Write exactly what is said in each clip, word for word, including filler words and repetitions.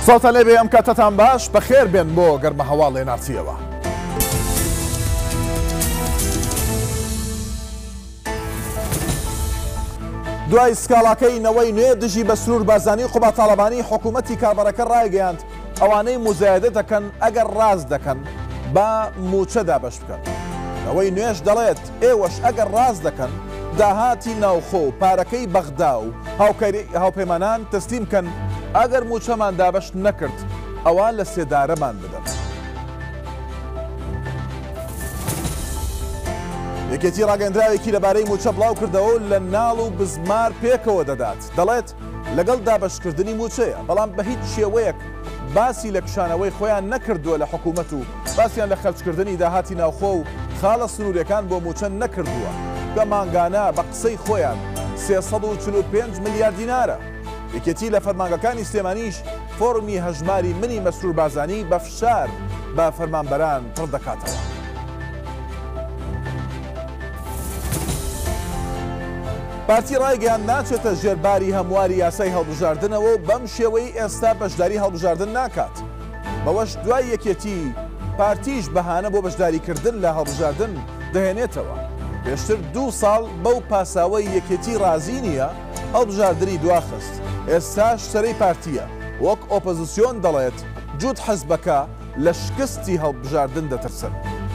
سڵتە لێبێ ئەم کاتتان باش بەخێر بێن بۆ گەرمە هەواڵ لێنارچیەوە. دوای سکاڵاکەی نەوەی نوێ دژی بە سنوور بارزانی قوبا تاڵەبانی حکوومەتی کاربەرەکە ڕایگەیاند ئەوانەی موزایدە دەکەن ئەگەر ڕاست دەکەن با موچە دابەش بکەن. ئەوەی نوێش دەڵێت ئێوەش ئەگەر ڕاست دەکەن داهاتی ناوخۆ و پارەکەی بەغدا و هاوپەیمانان تەسلیم کەن ئەگەر موچەمان دابەش نەکرد ئەوان لە سێدارەمان بدەن. یەکێتی ڕاگەندراوێکی لەبارەی موچە بڵاو کردەوە لە ناڵ و بزمار پێکەوە دەدات. دەڵێت لەگەڵ دابەشکردنی موچەیە، بەڵام بە هیچ شێوەیەک باسی لە پیشانەوەی خۆیان نەکردووە لە حکوومەت و باسییان لە خەرجکردنی داهاتی ناوخۆ و خاڵە سنوورەکان بۆ موچە نەکردووە کە مانگانە بە قسەی خۆیان سێسەد و چل و پێنج ملیار دینارە. یەکێتی لە فەرمانگەکانی سلێمانیش فۆرمی هەژماری منی مەسرور بارزانی بە فشار بە فەرمانبەران پڕ دەکاتەوە. پارتی ڕایگەیان ناچێتە ژێرباری هەمواری یاسای هەڵبژاردنەوە و بەم شێوەی ئێستا بەشداری هەڵبژاردن ناکات. بەوەش دوای یەکێتی پارتیش بەهانە بۆ بەشداریکردن لە هەڵبژاردن دەهێنێتەوە. پێشتر دوو ساڵ بەو پاساوەی یەکێتی رازی نییە هەڵبژاردنی دواخست. ئێستاش سەرەی پارتیە وەک ئۆپۆزیسیۆن دەڵێت جووت حەزبەکە لە شکستی هەڵبژاردن دەترسن.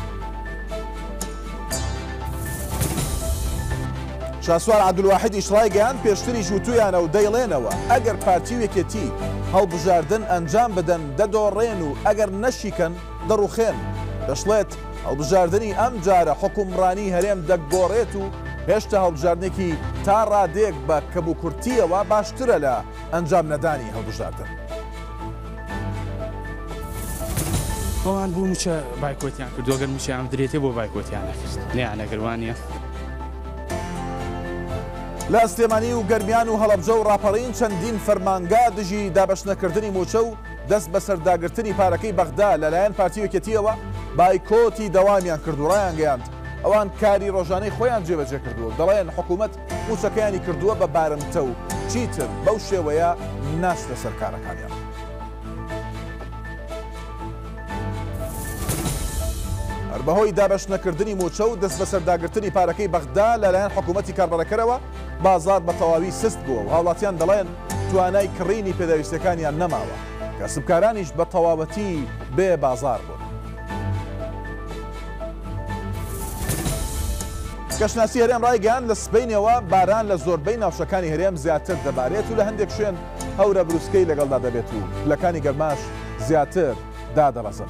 شاسوار عەبدولواحیدیش ڕایگەیاند پێشتری ژووتویانە و دەیڵێنەوە ئەگەر پارتی و یەکێتی هەڵبژاردن ئەنجام بدەن دەدۆڕێن و ئەگەر نەشیکەن دەڕوخێن. دەشڵێت هەڵبژاردننی ئەم جارە حکومڕانی هەرێم دەگۆڕێت و هێشتا هەڵبژاردنێکی تا ڕادێک بە کەبووکورتیەوە باشترە لە ئەنجام نەدانی هەڵبژاردن. ئەوان بوو موچە بایکۆتیان کرد ئەگەر موچیان درێتێ بۆ بایکۆتیان نەکرد نیان نەگەروانیە. لە سلێمانی و گەرمیان و هەڵەبجە و ڕاپەڕین چەندین فەرمانگا دژی دابەشنەکردنی موچە و دەست بە سەرداگرتنی پارەکەی بەغدا لەلایەن پارتی یەکێتیەوە بایکۆتی دەوامیان کرد و ڕایان گەیاند ئەوان کاری ڕۆژانەی خۆیان جێبەجێ کردووە. دەڵێن حکوومەت موچەکەیانی کردووە بە بارمتە و چیتر بەو شێوەیە ناچتە سەر کارەکانیان. بەهۆی دابەشنەکردنی موچە و دەست بە سەرداگرتنی پارەکەی بەغدا لەلایەن حکوومەتی کاربەرەکەرەوە بازار بە تەواوی سست بووە و هاوڵاتیان دەڵێن توانای کڕینی پێداویستەکانیان نەماوە. کەسبکارانیش بە تەواوەتی بێ بازار بوون. کەشناسی هەرێم ڕایگەیان لە سبەینەوە باران لە زۆربەی ناوچەکانی هەرێم زیاتر دەبارێت و لە هەندێک شوێن هەورە بروسکەی لەگەڵدا دەبێت و لەکانی گەرماش زیاتر دادەڕەزن.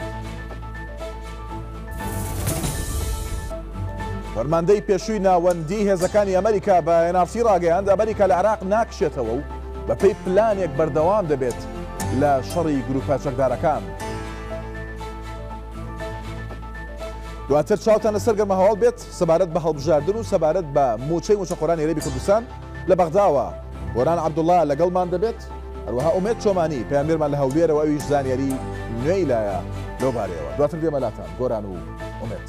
فەرماندەی پێشووی ناوەندی هێزەکانی ئەمریکا بە ئێن ئار سی ڕاگەیاند ئەمریکا لە عێراق ناکشێتەوە و بەپێی پلانێک بەردەوام دەبێت لە شەڕی گروپە چەکدارەکان. دواتر چاوتان لەسەر گەرمە هەواڵ بێت سەبارەت بە هەڵبژاردن و سەبارەت بە موچەی موچەخۆرانی هەرێمی کوردستان لە بەغداوە گۆران عەبدوڵڵا لەگەڵمان دەبێت. هەروەها ئومێد چۆمانی پەیامبەرمان لە هەولێرەوە ئەویش زانیاری نوێی لایە لەو بارەیەوە. دواتر دێمەلاتان گۆران و ئومێد.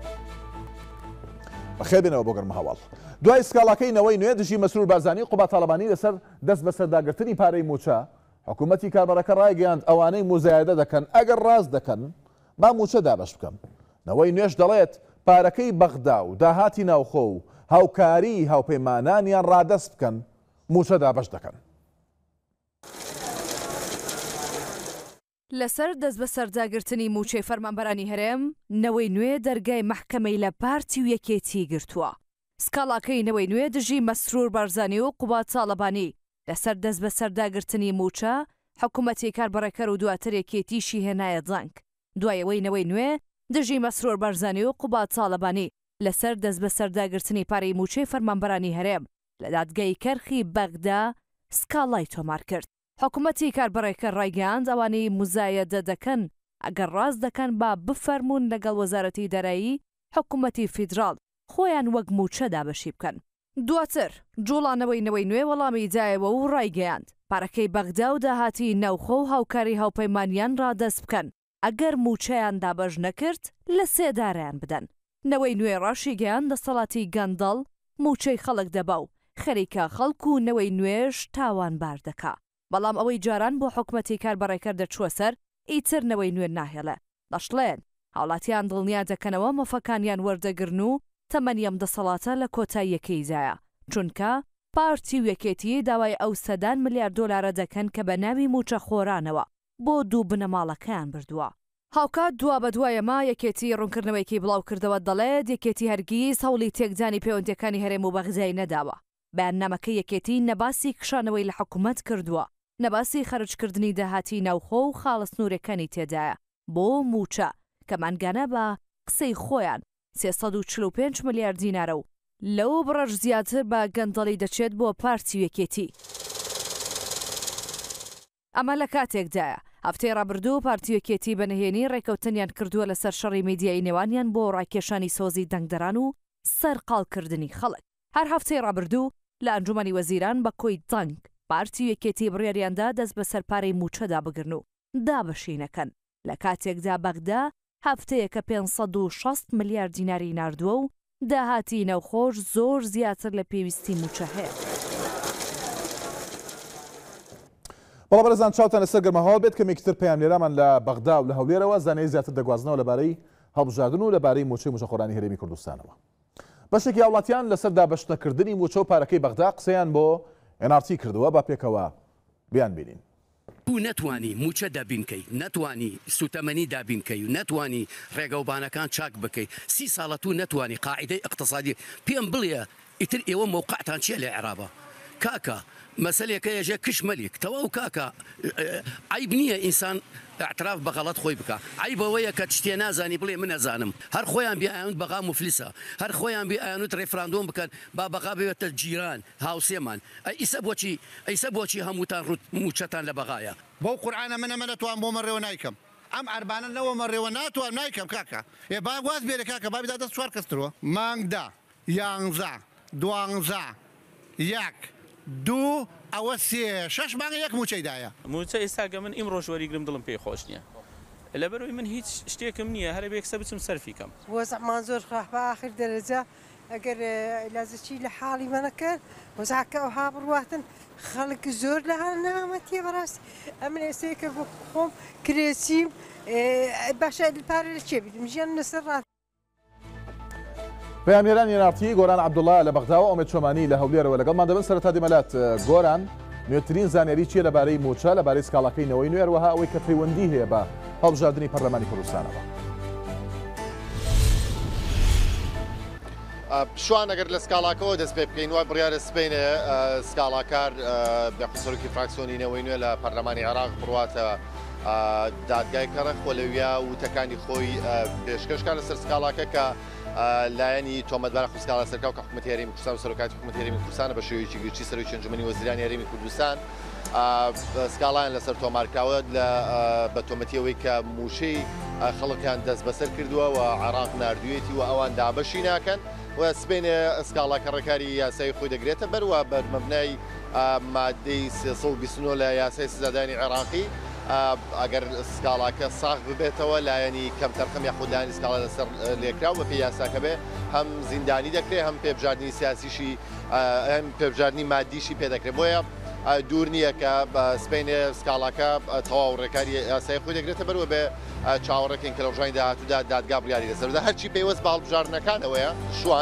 بەخێر بێنەوە بۆ گەرمە هەواڵ. دوای سکاڵاکەی نەوەی نوێ دژی مەسرور بارزانی قوبا تاڵەبانی لەسەر دەست بە سەرداگرتنی پارەی موچە حکوومەتی کاربەرەکە ڕایگەیاند ئەوانەی موزایدە دەکەن ئەگەر ڕاست دەکەن با موچە دابەش بکەم. نەوەی نوێش دەڵێت پارەکەی بەغدا و داهاتی ناوخۆ و هاوکاری هاوپەیمانانیان ڕادەست بکەن موچە دابەش دەکەن. لەسەر دەست بە سەرداگرتنی موچەی فەرمانبەرانی هەرێم نەوەی نوێ دەرگای مەحکەمەی لە پارتی و یەکێتی گرتووە. سکاڵاکەی نەوەی نوێ دژی مەسرور بارزانی و قوبا تاڵەبانی لەسەر دەست بە سەرداگرتنی موچە حکوومەتی کاربەرەکەر و دواتر یەکێتیشی هێنایە دڵنگ. دوایەوەی نەوەی نوێ دژی مەسرور بارزانی و قوبا تاڵەبانی لەسەر دەست بە سەرداگرتنی پارەی موچەی فەرمانبەرانی هەرێم لە دادگای کەرخی بەغدا سکاڵای تۆمار کرد. حکوومەتی کاربەڕێکە ڕایگەیاند ئەوانەی موزایدە دەکەن ئەگەر ڕاست دەکەن با بفەرمونون لەگەڵ وەزارەتی دارایی حکوومەتی فیدراڵ خۆیان وەک موچە دابەشی بکەن. دواتر جوڵانەوەی نەوەی نوێ وەڵامی دایەوە و ڕایگەیاند پارەکەی بەغدا و داهاتی ناوخۆ و هاوکاری هاوپەیمانیان ڕادەست بکەن ئەگەر موچەیان دابەش نەکرد لە سێدارەیان بدەن. نەوەی نوێ ڕاشی گەیاند دەسەڵاتی گەندەڵ موچەی خەڵک دەبا و خەریکە خەڵک و نەوەی نوێش تاوانبار دەکا. بەڵام ئەوەی جاران بۆ حکومەتی کاربڕێکەر دەچووە سەر ئیترنەوەی نوێ ناهێڵێ دەشڵێن هاوڵاتیان دڵنیا دەکەنەوە مەفەکانیان وەردەگرن و تەمەنیەم دەسەڵاتە لە کۆتاییەکەیدایە چونکە پارتی و یەکێتی داوای ئەو سەدان ملیارد دۆلارە دەکەن کە بە ناوی موچە خۆرانەوە بۆ دوو بنەماڵەکەیان بردووە. هاوکات دوا بە دوایەمە یەکێتی ڕوونکردنەوەیکی بڵاو کردەوە دەڵێت یەکێتی هەرگیز هەوڵی تێکدانی پەیوەندیەکانی هەرێم و بەغزای نەداوە. بەیاننامەکە یەکێتی نەباسی کشانەوەی لە حکوومەت کردووە، نەباسی خەرجکردنی داهاتی ناوخۆ و خاڵە سنوورەکانی تێدایە بۆ موچە کە مانگانە بە قسەی خۆیان سێسەد و چل و پێنج ملیارد دینارە و لەو بڕەش زیاتر بە گەندەڵی دەچێت بۆ پارتی یەکێتی. ئەمە لە کاتێکدایە هەفتەی ڕابردوو پارتی یەکێتی بەنهێنی ڕێکەوتنیان کردووە لەسەر شەڕی میدیای نێوانیان بۆ ڕاکێشانی سۆزی دەنگدەران و سەرقاڵکردنی خەڵک. هەر هەفتەی ڕابردوو لە ئەنجومەنی وەزیران بە کۆی دەنگ پارتی یەکێتی بڕیاریاندا دەست بە سەرپارەی موچەدا بگرن و دابەشینەکەن لە کاتێکدا بەغدا هەفتەیەکە پێنج و شەست ملیارد دیناری ناردووە و داهاتی نەوخۆش زۆر زیاتر لە پێویستی موچە هەیە. بەڵام بەرەزان چاوتان لەسەر گەرمەهەڵ بێت کەمێکتر پەیامنێرامان لە بەغدا و لە هەولێرەوە زانەی زیاتر دەگوازنەوە لەبارەی هەڵبژاردن و لەبارەی موچەی موچەخۆرانی هەرێمی کوردستانەوە. بەشێکی هاوڵاتیان لەسەر دابەشتەکردنی موچە و پارەکەی بەغدا قسەیان بۆ ئێن ئار تی کردووە با پێکەوە بیان بینین. تو نتوانی موچە دابینکەی، نتوانی سوتەمەنی دابینکەی و نتوانی ڕێگەوبانەکان چاک بکەی، سی ساڵە تو نتوانی قاعدەی اقتصادی پێم بڵێ ئیتر ئێوە موقعتان چیە لە عێرابە کاکە مەسەلێکە ێژێ کشمەلیک تەواو کاکە عیب نییە ئینسان اعتراف بەغەڵەت خۆی بکە، عیبەوەیە کە شتێ نازانی بڵێ من نەزانم، هەر خۆیان بیایەنوت بەغا مفلیسە، هەر خۆیان بیایەنوت ڕێفراندۆم بکەن با بەغا بێتە جیران هاوسێمان. ئیسە بۆچی ئیسە بۆچی هەمووتان ڕوت موچەتان لە بەغایە؟ بەو قورعانە منە منە توان بۆ مەڕێوە نایکەم، ئەم ئەربانە نەوە مەڕێوە ناتوان نایکەم کاکە. ێ با گواز بێرە کاکە با بداتە چوار کەسترەوە مانگدا یانزە دوانزە یەک دوو ئەوە سێ شەش مانگە یەک موچەیدایە. موچە ئێستاگە من ئیمڕۆژ وەریگرم دڵم پێی خۆش نییە، لەبەرەوەی من هیچ شتێکم نییە هەرە بێکسە بچم سەرفیکەم. وەزعمان زۆر خراپ بە ئاخر دەرەجە ئەگەر لازچی لە حاڵی منەکرد وەزعکە ئەوها بڕواتن خەڵک زۆر لە هەر نامەتیە بەڕاستی ئەمن ئێستەیەکە بۆ خۆم کرێسیم باشە پارە لە چێ بیدم ژیان لەسەر ڕات. پەیامنێرانی ئێن ئار تی گۆران عەبدوڵڵا لە بەغدا و ئەمێد چۆمانی لە هەولێرەوە لەگەڵمان دەبن. سەرەتا دیمەلات گۆران نوێترین زانیاری چیە لەبارەی موچە لەبارەی سکاڵەکەی نەوەی نوێ هەروەها ئەوەی کە پەیوەندی هەیە بە هەڵبژاردننی پەرلەمانی کوردستانەوە؟ شوان ئەگەر لە سکاڵاکەەوە دەست پێ بکەین وای بڕیارە سپینە سکاڵاکار بەخسەرکی فراکسیۆنی نەوەی نوێ لە پەرلەمانی عێراق بڕواتە دادگای کەڕە خۆلەویە وتەکانی خۆی پێشکەشکان لەسەر سکاڵاکە کە لایەنی تۆمەتبارە خوسکاڵە سەرکەوت کە حکوومەتی هەرێمی کوردستان و سەرۆکاتی حکوومەتی هەرێمی کوردستان بە شێوەیەکی گرچی سەرۆکی ئەنجومەنی وەزیرانی هەرێمی کوردستان سکاڵایان لەسەر تۆمارکراوە بە تۆمەتیەوەی کە موشەی خەڵکیان دەست بەسەر کردووە و عێراق نردوێتی و ئەوان دابەشی ناکەن و سبینێ سکاڵاکە ڕێکاری یاسای خۆی دەگرێتە بەروە بەر مەبنای مادەی سێسەد و بیست و نۆ لە یاسای سزادانی عێراقی ئەگەر سکاڵاکە ساغ ببێتەوە لایەنی کەم تەرخەم یاخودانی سکاڵە لەسەر لێکرا و بە پێی یاساکە بێ هەم زیندانی دەکرێت هەم پێبژاردننی سیاسیشی هەم پێبژاردننی مادیشی پێدەکرێت بۆیە دوور نییە کە سبینێ سکاڵاکە تەواو ڕێکاری یاسای خۆی دەگرێتە بەروە بێ چاوەڕێکین کە لە ڕژانی داهاتوودا دادگا بڕیاری لەسەردا هەرچی پێوەست بە هەڵبژاردنەکانەوەیە شوان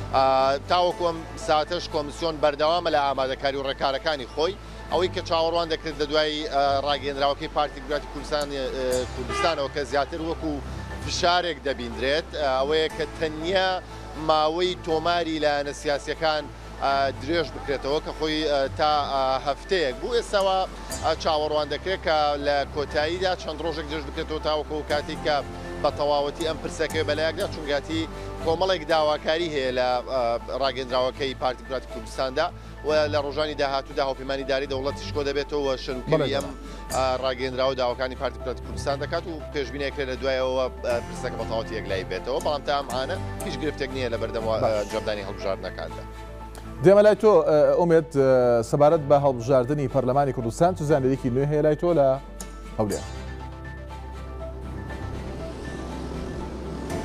تاوەکۆم ساتەش کۆمیسیۆن بەردەوامە لە ئامادەکاری و ڕێکارەکانی خۆی ئەوەی کە چاوەڕوان دەکرێت لە دوای ڕاگەیەنراوەکەی پارتی دیموکراتی کوردستانەوە کە زیاتر وەکو فشارێک دەبیندرێت ئەوەیە کە تەنیا ماوەی تۆماری لایەنە سیاسیەکان درێژ بکرێتەوە کە خۆی تا هەفتەیەک بوو ئێستاوە چاوەڕوان دەکرێت کە لە کۆتاییدا چەند ڕۆژێک درێژ بکرێتەوە تاوەکو کاتی کە بە تەواوەتی ئەم پرسەکەی بەلایەکدا چونگاتی کۆمەڵێک داواکاری هەیە لە ڕاگەندراوەکەی پارتی دیموکراتی کوردستاندا و لە ڕۆژانی داهاتوودا هاوپەیمانی داری دەوڵەتیش کۆ دەبێتەوە شنکەوی ئەم ڕاگەندراوە داواکانی پارتی دیموکراتی کوردستان دەکات و پێشبینێکرێت لە دوایەوە پرسەکە بە تەواوەتی یەکلای بێتەوە بەڵام تا ئەمانە هیچ گرفتێک نییە لە بەردەم جەمدانی هەڵبژاردنەکاندا. دێمە لای تۆ ئومێد سەبارەت بە هەڵبژاردننی پەرلەمانی کوردستان چ زانیاریی نوێ هەیە لای تۆ لە هەولێر؟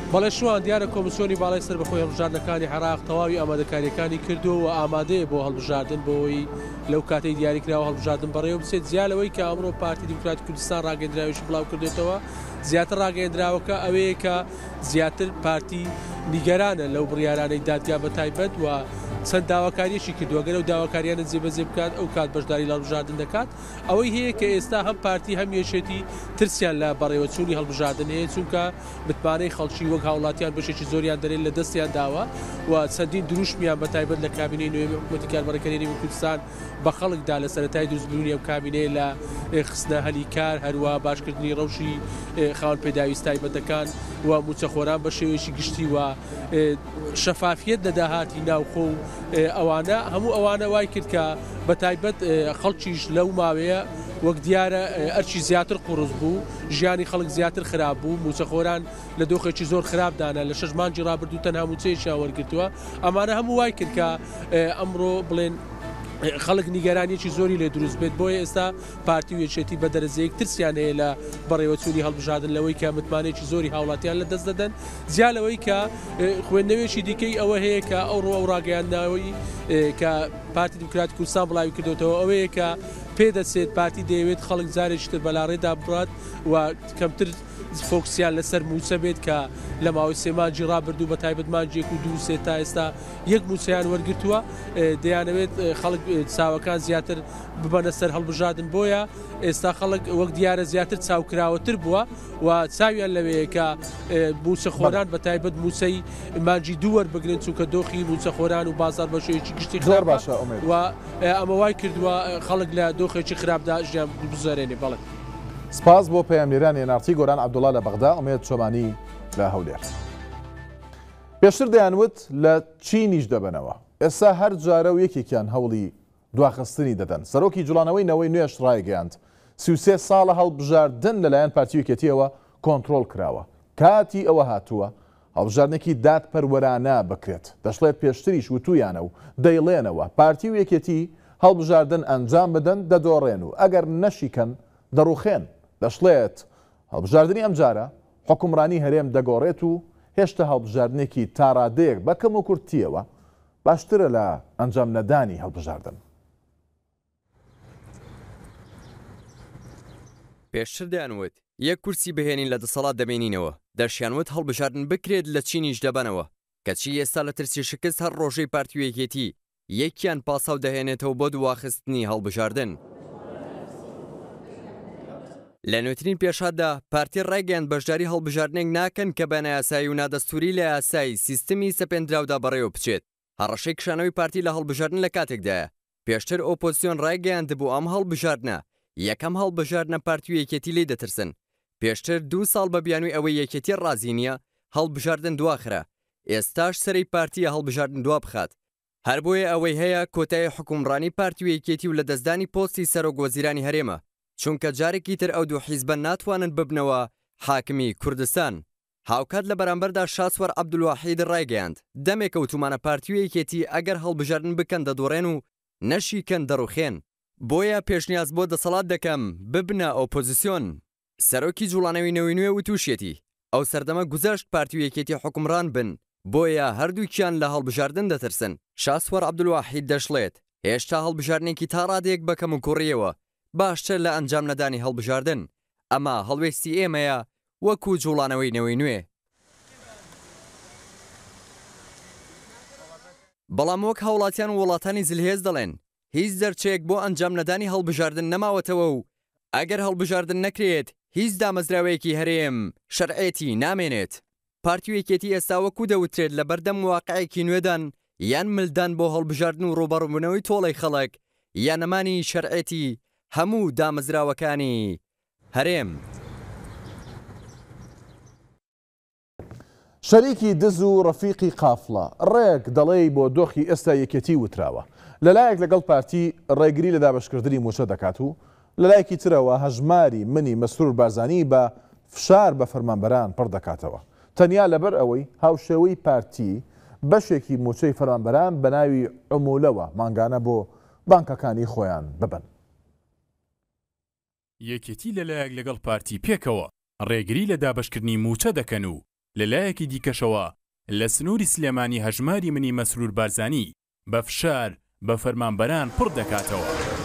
بەڵێ شوان دیارە کۆمسیۆنی باڵای سەر بەخۆی هەڵبژاردنەکانی عێراق تەواوی ئامادەکاریەکانی کردو و ئامادەیە بۆ هەڵبژاردن بۆی لەو کاتەی دیاریکراوە هەڵبژاردن بەڕێوە بچێت زیالەوەی کە ئەمڕۆ پارتی دیموکراتی کوردستان ڕاگەندراویش بڵاو کردێتەوە زیاتر ڕاگەندراوەکە ئەوەیە کە زیاتر پارتی نیگەرانە لەو بڕیارانەی دادگا بە تایبەت و چەند داواکاریەشی کردووە گەرە و داواکاریانە جێبەجێ بکات ئەو کات بەشداری لە هەڵبژاردن دەکات ئەوەی هەیە کە ئێستا هەم پارتی هەم یەشێتی ترسیان لە بەڕێوەچوونی هەڵبژاردن هەیە چونکە متمانەی خەڵکی وەک هاوڵاتیان بەشێکی زۆریان دەرێت لە دەستیان داوە و چەندین دروشمیان بە تایبەت لە کابینەی نوێی حکوومەتی کارمەرەکانی کوردستان بە خەڵکدا لە سەرەتای دروستبوونی ئەم کابینەیە لە خستنە هەلی کار هەروە باشکردنی ڕەوشی خاوەن پێداویست تایبەتەکان و موچەخۆران بە شێوەیەکی گشتی و شەفافیت لە داهاتی ناوخۆ و ئەوانە هەموو ئەوانە وای کرد کە بە تایبەت خەڵکیش لەو ماوەیە وەک دیارە ئەرچی زیاتر قوڕز بوو ژیانی خەڵک زیاتر خراپ بوو موچەخۆران لە دۆخێکی زۆر خراپدانە لە شەش مانگی ڕابردوو تەنها موچەیەکیان وەرگرتووە ئەمانە هەموو وای کرد کە ئەمڕۆ بڵێن خەڵک نیگەرانیەکی زۆری لێ دروست بێت بۆیە ئێستا پارتی و یەکێتی بە دەرەجەیەک ترسیان هەیە لە بەڕێوەچوونی هەڵبژاردن لەوەی کە متمانێکی زۆری هاوڵاتیان لە دەست دەدەن زیالەوەی کە خوێندنەوێکی دیکەی ئەوە هەیە کە ئەو ڕۆ ئەو ڕاگەیاندنەوەی کە پارتی دیموکراتی کوردستان بڵاوی کردوتەوە ئەوەیە کە پێدەچێت پارتی دەیەوێت خەڵک جارێکی تر بەلاڕێدا بڕات و کەمتر فۆکسیان لەسەر موچە بێت کە لە ماوەی سێ مانگی ڕابردوو بە تایبەت مانگێک و دوو سێ تا ئێستا یەک موچەیان وەرگرتووە دەیانەوێت خەڵک چاوەکان زیاتر ببەنە سەر هەڵبژاردن بۆیە ئێستا خەڵک وەک دیارە زیاتر چاوکراوەتر بووە و چاویان لەوەیە کە موچەخۆران بە تایبەت موچەی مانگی دوو وەربگرن چونکە دۆخی موچەخۆران و بازار بە شێوەیەکی گشتی زۆر باشە و ئەمە وای کردووە خەڵک لە دۆخێکی خراپدا ژیان بزارێنێ بەڵێ سپاس بۆ پەیامێرانی نارتی گۆران عەبدوڵڵا لە بەغدا ئومێد چۆمانی لە هەولێر پێشتر دەیانوت لە چینیش دەبنەوە ئێستا هەر جارە و یەکێکیان هەوڵی دواخستنی دەدەن سەرۆکی جوڵانەوەی نەوەی نوێش ڕایگەیاند سی و سێ ساڵە هەڵبژاردن لەلایەن پارتی یەکێتیەوە کۆنتڕۆڵ کراوە کاتی ئەوە هاتووە هەڵبژاردنێکی دادپەروەرانە بکرێت دەشڵێت پێشتریش وتویانە و دەیڵێنەوە پارتی و یەکێتی هەڵبژاردن ئەنجام بدەن دەدۆڕێن و ئەگەر نەشیکەن دەڕوخێن دەشڵێت هەڵبژاردننی ئەم جارە حکومڕانی هەرێم دەگۆڕێت و هێشتا هەڵبژاردنێکی تاڕادەیەک بە کەم و کورتیەوە باشترە لە ئەنجام نەدانی هەڵبژاردن. پێشتر دەیانوت یەک کورسی بهێنین لە دەسەڵات دەمێنینەوە دەرشیانوت هەڵبژاردن بکرێت لە چینیش دەبنەوە کەچی ئێستا لە ترسی شکست هەر ڕۆژەی پارتی و یەکێتی یەکیان پاساو دەهێنێتەوە بۆ دواخستنی هەڵبژاردن. لە نوێترین پێشاددا پارتی ڕێگەیان بەشداری هەڵبژاردنێک ناکەن کە بەنە یاسایی و نادەستوری لە یاسایی سیستمی سەپێنراودا بەڕێوە بچێت هەڕەشەی کشانەوەی پارتی لە هەڵبژاردن لە کاتێکدایە پێشتر ئۆپۆزیسیۆن ڕێگەیان دەبوو ئەم هەڵبژاردنە یەکەم هەڵبژاردنە پارتی و یەکێتی لێ دەترسن پێشتر دوو ساڵ بە بیانووی ئەوەی یەکێتی ڕازی نییە هەڵبژاردن دواخرا ئێستاش سەرەی پارتیە هەڵبژاردن دوا بخات هەر بۆیە ئەوەی هەیە کۆتای حکومڕانی پارتی و یەکێتی و لە دەستدانی پۆستی سەرۆک وەزیرانی هەرێمە چونکە جارێکی تر ئەو دوو حیزبە ناتوانن ببنەوە حاکمی کوردستان هاوکات لە بەرامبەردا شاسوەر عەبدولواحید ڕایگەیاند دەمێکە وتومانە پارتی و یەکێتی ئەگەر هەڵبژاردن بکەن دەدۆڕێن و نەشیکەن دەڕوخێن بۆیە پێشنیاز بۆ دەسەڵات دەکەم ببنە ئۆپۆزیسیۆن سەرۆکی جوڵانەوەی نەوەی نوێ وتوشێتی ئەو سەردەمە گوزەشت پارتی و یەکێتی حکومڕان بن بۆیە هەردووکیان لە هەڵبژاردن دەترسن شاسوەر عەبدولواحید دەشڵێت هێشتا هەڵبژاردنێکی تا ڕادێک بەکەم و کوڕیەوە باشتر لە ئەنجام نەدانی هەڵبژاردن ئەمە هەڵوێستی ئێمەیە وەکو جوڵانەوەی نەوەی نوێ بەڵام وەک هاوڵاتیان و وڵاتانی زلهێز دەڵێن هیچ دەرچەیەک بۆ ئەنجام نەدانی هەڵبژاردن نەماوەتەوە و ئەگەر هەڵبژاردن نەکرێت هیچ دامەزراوەیەکی هەرێم شەرعێتی نامێنێت پارتی و یەکێتی ئێستا وەکو دەوترێت لە بەردەم واقعێکی نوێدان یان ملدان بۆ هەڵبژاردن و ڕوبەڕووبوونەوەی تۆڵەی خەڵک یان نەمانی شەرعێتی هەموو دامەزراوەکانی هەرێم شەریکی دز و ڕەفیقی قافڵە ڕێک دەڵێی بۆ دۆخی ئێستا یەکێتی وتراوە لەلایەک لەگەڵ پارتی ڕێگری لە دابەشکردنی موچە دەکات و لەلایەکی ترەوە هەژماری منی مەسرور بارزانی بە فشار بە فەرمانبەران پڕ دەکاتەوە تەنیا لەبەر ئەوەی هاوشێوەی پارتی بەشێکی موچەی فەرمانبەران بە ناوی عمولەوە ماگانە بۆ بانکەکانی خۆیان ببن یەکێتی لەلایەک لەگەڵ پارتی پێکەوە ڕێگری لە دابەشکردنی موچە دەکەن و لەلایەکی دیکەشەوە لە سنووری سلێمانی هەژماری منی مەسرور بارزانی بە فشار بە فەرمانبەران پڕ دەکاتەوە.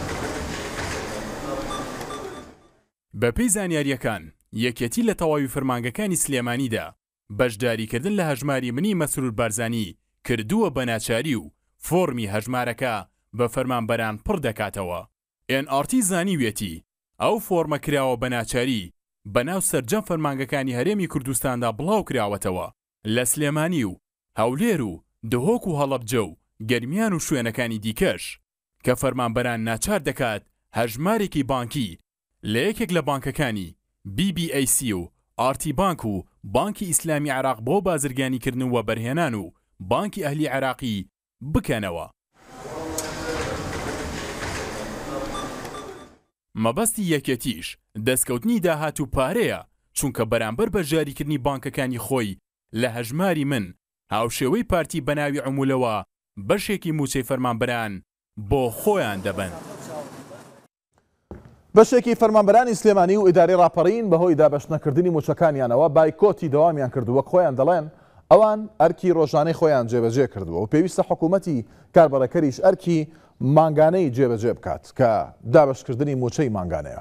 بەپێی زانیاریەکان یەکێتی لە تەواوی فەرمانگەکانی سلێمانیدا بەشداریکردن لە هەژماری منی مەسرور بارزانی کردووە بە ناچاری و فۆرمی هەژمارەکە بە فەرمانبەران پڕ دەکاتەوە. ئێن ئار تی زانیوێتی ئەو فۆرمە کراوە بە ناچاری بەناو سەرجەم فەرمانگەکانی هەرێمی کوردستاندا بڵاو کراوەتەوە لە سلێمانی و هەولێر و دهۆک و هەڵەبجە و گەرمیان و شوێنەکانی دیکەش کە فەرمانبەران ناچار دەکات هەژمارێکی بانکی لە یەکێک لە بانکەکانی بی بی ئەی سی و ئار تی بانک و بانکی ئیسلامی عێراق بۆ بازرگانیکردن و بەرهێنان و بانکی ئەهلی عێراقی بکەنەوە. مەبەستی یەکێتیش دەستکەوتنی داهات و پارەیە چونکە بەرامبەر بە ژاریکردنی بانکەکانی خۆی لە هەژماری من هاوشێوەی پارتی بەناوی عمولەوە بەشێکی موچەی فەرمانبەران بۆ خۆیان دەبن. بەشێکی فەرمانبەرانی سلێمانی و ئیداری ڕاپەڕین بەهۆی دابەشنەکردنی موچەکانیانەوە بایکۆتی دەوامیان کردووە خۆیان دەڵێن ئەوان ئەرکی ڕۆژانەی خۆیان جێبەجێ کردووە و پێویستە حکوومەتی کاربەرەکەریش ئەرکی مانگانەی جێبەجێ بکات کە دابەشکردنی موچەی مانگانەیە.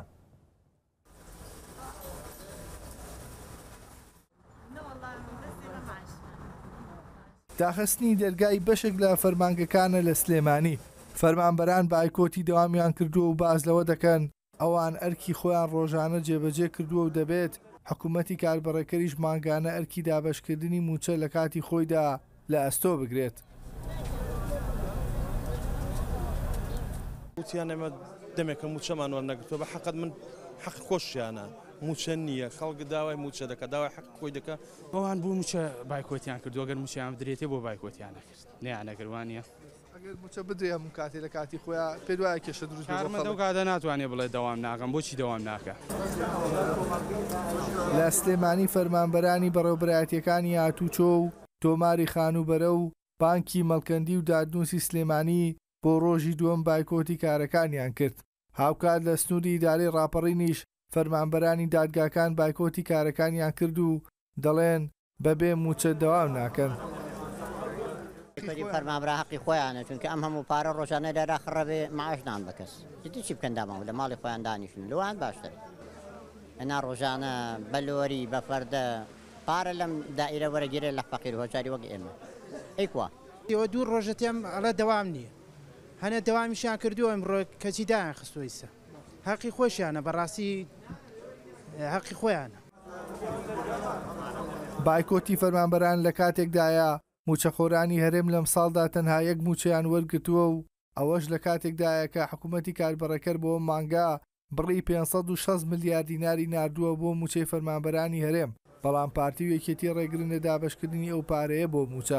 داخستنی دەرگای بەشێک لە فەرمانگەکانە لە سلێمانی فەرمانبەران بایکۆتی دەوامیان کردووە و باز لەوە دەکەن ئەوان ئەرکی خۆیان ڕۆژانە جێبەجێ کردووە و دەبێت حکوومەتی کاربەرەکەریش مانگانە ئەرکی دابەشکردنی موچە لە کاتی خۆیدا لە ئەستۆ بگرێت. وتیان ئێمە دەمێکە موچەمان وەرنەگرتووە بە حەقەت من حەق خۆشیانە موچە نییە خەڵک داوای موچە دەکە داوای حەق خۆی دەکە بەوان بوو موچە بایکۆتیان کردو ئەگەر موچیان بدرێتێ بۆ بایکۆتیان نەکرد نیانەگەروانە ئەگەر موچە بدرێ هەموو کاتێ لە کاتی خۆیان پێ دوایە کێشە دروست کارمەندەو کاتە ناتوانێت بڵێ دەوام ناکەم بۆچی دەوام ناکە. لە سلێمانی فەرمانبەرانی بەڕێوەبەرایەتیەکانی هاتوچۆ و تۆماری خانوبەرە و بانکی مەڵکەندی و دادنووسی سلێمانی بۆ ڕۆژی دووەم بایکۆتی کارەکانیان کرد. هاوکات لە سنووری ئیداری ڕاپەڕینیش فەرمانبەرانی دادگاکان بایکۆتی کارەکانیان کرد و دەڵێن بەبێ موچە دەوام ناکەن. فەرمانبەر حەقی خۆیانە چونکە ئەم هەموو پارە ڕۆژانە لێرە خڕەبێ مەعاش نان بە کەس جدی چی بکەن داماوە لە ماڵی خۆیان دانیشن لەوان باشتر ئەنا ڕۆژانە بەلۆری بە فەردە پارە لەم دائیرە وەرەگیرێ لە فەقیر هۆچاری وەک ئێمە ئەیکوا ئێوە دوو ڕۆژەتێم ئەڵە دەوام نییە هەنە دەوامیشیان کردووە ئەمڕۆ کەچی دایان خستوۆیسە حەقی خۆشیانە بەڕاستی حەقی خۆیانە. بایکۆتی فەرمانبەران لە کاتێکدایە موچەخۆرانی هەرێم لەم ساڵدا تەنها یەک موچەیان وەرگرتووە و ئەوەش لە کاتێکدایە کە حکوومەتی کاربەڕەکەر بۆ مانگا بڕی پێنجسەد و شەش ملیار دیناری ناردووە بۆ موچەی فەرمانبەرانی هەرێم بەڵام پارتی و یەکێتی ڕێگرن لە دابەشکردنی ئەو پارەیە بۆ موچە.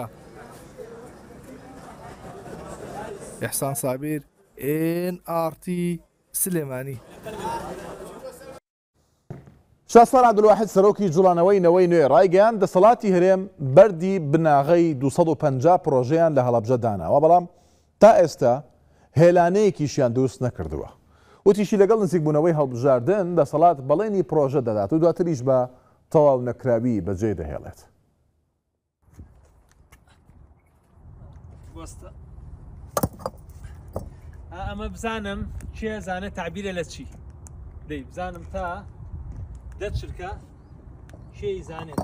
ئیحسان سابیر ئێن ئار تی سلێمانی. شاسوار عەبدولواحید سەرۆکی جوڵانەوەی نەوەی نوێ ڕایگەیان دەسەڵاتی هەرێم بەردی بناغەی دووسەد و پەنجا پرۆژەیان لە هەڵەبجە داناوە بەڵام تا ئێستا هێلانەیەکیشیان دروست نەکردووە. وتیشی لەگەڵ نزیکبوونەوەی هەڵبژاردن دەسەڵات بەڵێنی پرۆژە دەدات و دواتریش بە تەواو نەکراوی بەجێ دەهێڵێت. ئەمە بزانم چێ زانە تعبیرە لە چی دەی بزانم تا دەت شرکە شێی زانێت